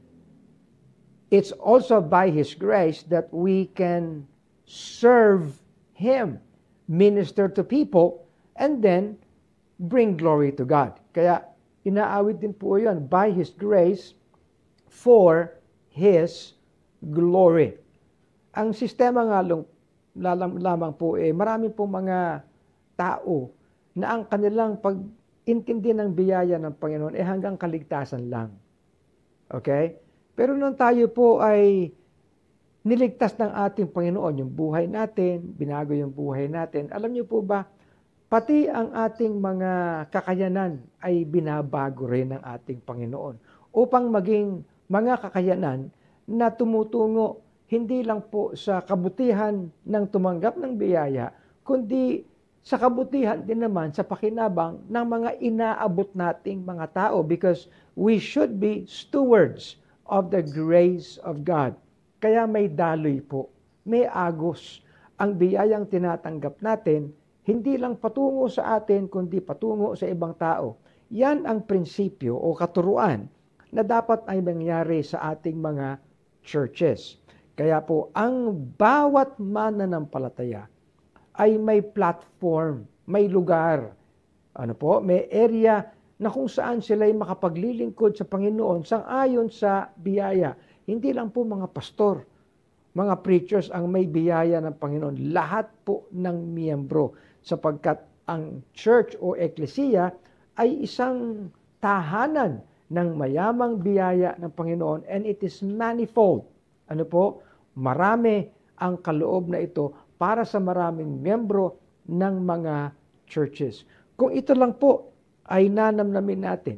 It's also by His grace that we can serve Him, minister to people, and then bring glory to God. Kaya inaawit din po yun, by His grace, for His glory. Ang sistema nga lang, lamang po eh, marami po mga tao na ang kanilang pag-intindi ng biyaya ng Panginoon eh hanggang kaligtasan lang. Okay? Pero nung tayo po ay niligtas ng ating Panginoon, yung buhay natin, binago yung buhay natin, alam niyo po ba, pati ang ating mga kakayanan ay binabago rin ng ating Panginoon upang maging mga kakayanan na tumutungo hindi lang po sa kabutihan ng tumanggap ng biyaya, kundi sa kabutihan din naman sa pakinabang ng mga inaabot nating mga tao, because we should be stewards of the grace of God. Kaya may daloy po, may agos. Ang biyayang tinatanggap natin, hindi lang patungo sa atin, kundi patungo sa ibang tao. Yan ang prinsipyo o katuruan na dapat ay mangyari sa ating mga churches. Kaya po, ang bawat mananampalataya ay may platform, may lugar, ano po, may area na kung saan sila ay makapaglilingkod sa Panginoon sang-ayon sa biyaya. Hindi lang po mga pastor, mga preachers ang may biyaya ng Panginoon. Lahat po ng miyembro, sapagkat ang church o eklesiya ay isang tahanan ng mayamang biyaya ng Panginoon, and it is manifold. Ano po? Marami ang kaloob na ito para sa maraming miyembro ng mga churches. Kung ito lang po ay nanamnamin natin,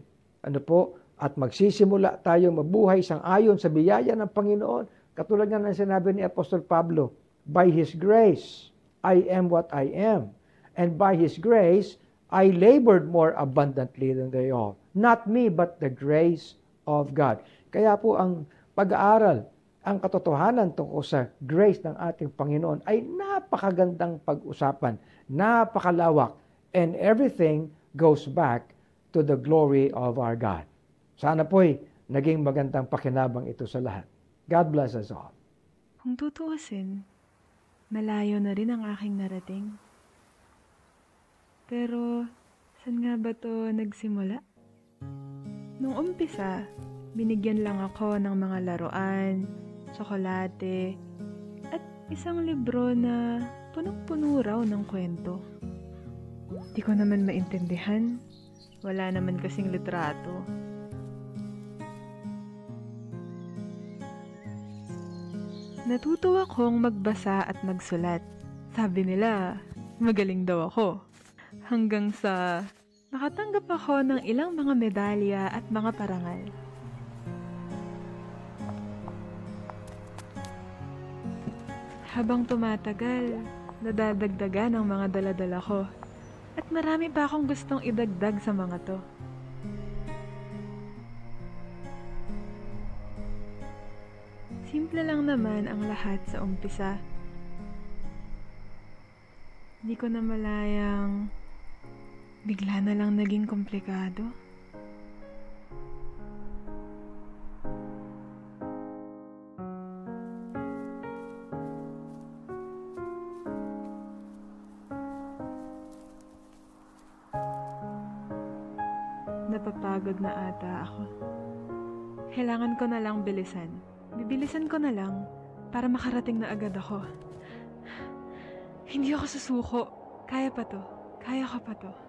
ano po, at magsisimula tayo mabuhay sang-ayon sa biyaya ng Panginoon. Katulad nga ng sinabi ni Apostol Pablo, by His grace, I am what I am. And by His grace, I labored more abundantly than they all. Not me, but the grace of God. Kaya po ang pag-aaral, ang katotohanan tungkol sa grace ng ating Panginoon ay napakagandang pag-usapan, napakalawak, and everything goes back to the glory of our God. Sana po'y naging magandang pakinabang ito sa lahat. God bless us all. Kung tutuusin, malayo na rin ang aking narating. Pero, saan nga ba to nagsimula? Nung umpisa, binigyan lang ako ng mga laruan, tsokolate, at isang libro na punong-puno raw ng kwento. Di ko naman maintindihan. Wala naman kasing litrato. Natuto akong magbasa at magsulat. Sabi nila, magaling daw ako. Hanggang sa nakatanggap ako ng ilang mga medalya at mga parangal. Habang tumatagal, nadadagdagan ang mga daladala ko. At marami pa akong gustong idagdag sa mga to. Simple lang naman ang lahat sa umpisa. Di ko na malayang bigla na lang naging komplikado. Napapagod na ata ako. Kailangan ko na lang bilisan. Bibilisan ko na lang para makarating na agad ako. Hindi ako susuko. Kaya pa to. Kaya ko pa to.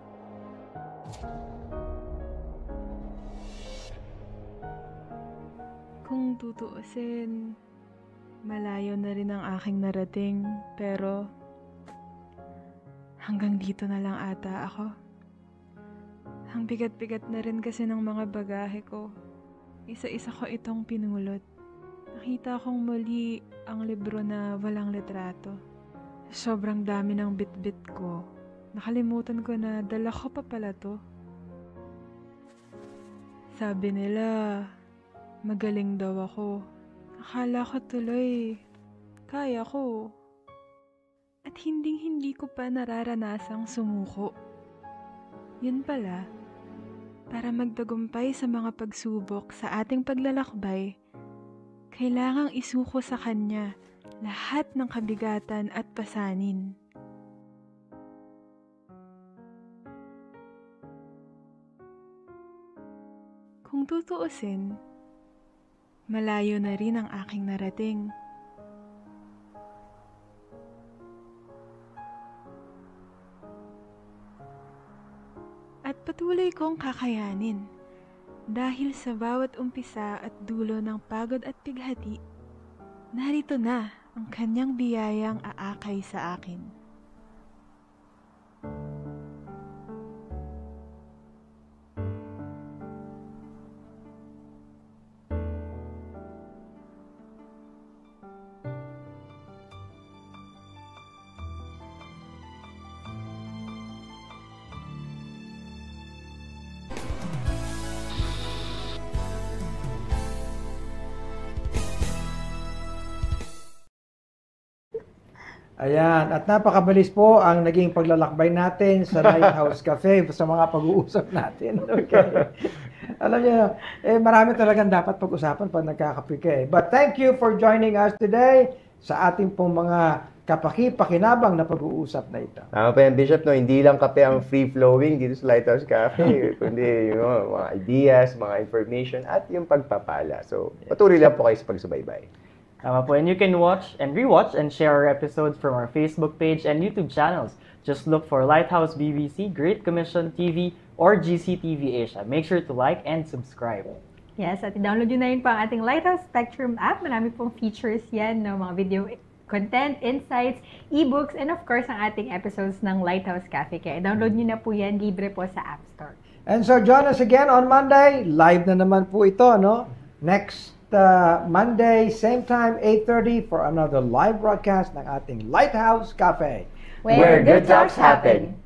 Kung tutuusin, malayo na rin ang aking narating, pero hanggang dito na lang ata ako. Ang bigat-bigat na rin kasi ng mga bagahe ko. Isa-isa ko itong pinulot. Nakita kong muli ang libro na walang litrato. Sobrang dami ng bit-bit ko. Nakalimutan ko na dala ko pa pala to. Sabi nila, magaling daw ako. Akala ko tuloy, kaya ko. At hinding-hindi ko pa nararanasang sumuko. Yun pala, para magtagumpay sa mga pagsubok sa ating paglalakbay, kailangang isuko sa Kanya lahat ng kabigatan at pasanin. Kung tutuusin, malayo na rin ang aking narating. At patuloy kong kakayanin dahil sa bawat umpisa at dulo ng pagod at pighati, narito na ang Kanyang biyayang aakay sa akin. Ayan, at napakabilis po ang naging paglalakbay natin sa Lighthouse Cafe sa mga pag-uusap natin. Okay. Alam niyo, eh, marami talagang dapat pag-usapan pag nagkakape ka eh. But thank you for joining us today sa ating pong mga kapaki-pakinabang na pag-uusap na ito. Tama pa yan, Bishop, no? Hindi lang kape ang free-flowing dito sa Lighthouse Cafe, kundi you know, mga ideas, mga information, at yung pagpapala. So, patuloy lang po kayo sa pagsubaybay. Tama po, and you can watch and rewatch and share our episodes from our Facebook page and YouTube channels. Just look for Lighthouse B B C, Great Commission T V, or G C T V Asia. Make sure to like and subscribe. Yes, at i-download nyo na yun po ang ating Lighthouse Spectrum app. Marami pong features yan, no? Mga video content, insights, e-books, and of course, ang ating episodes ng Lighthouse Cafe. Kaya i-download nyo na po yan, libre po sa App Store. And so join us again on Monday. Live na naman po ito, no? Next uh, Monday, same time, eight thirty for another live broadcast ng ating Lighthouse Cafe. Where good talks happen.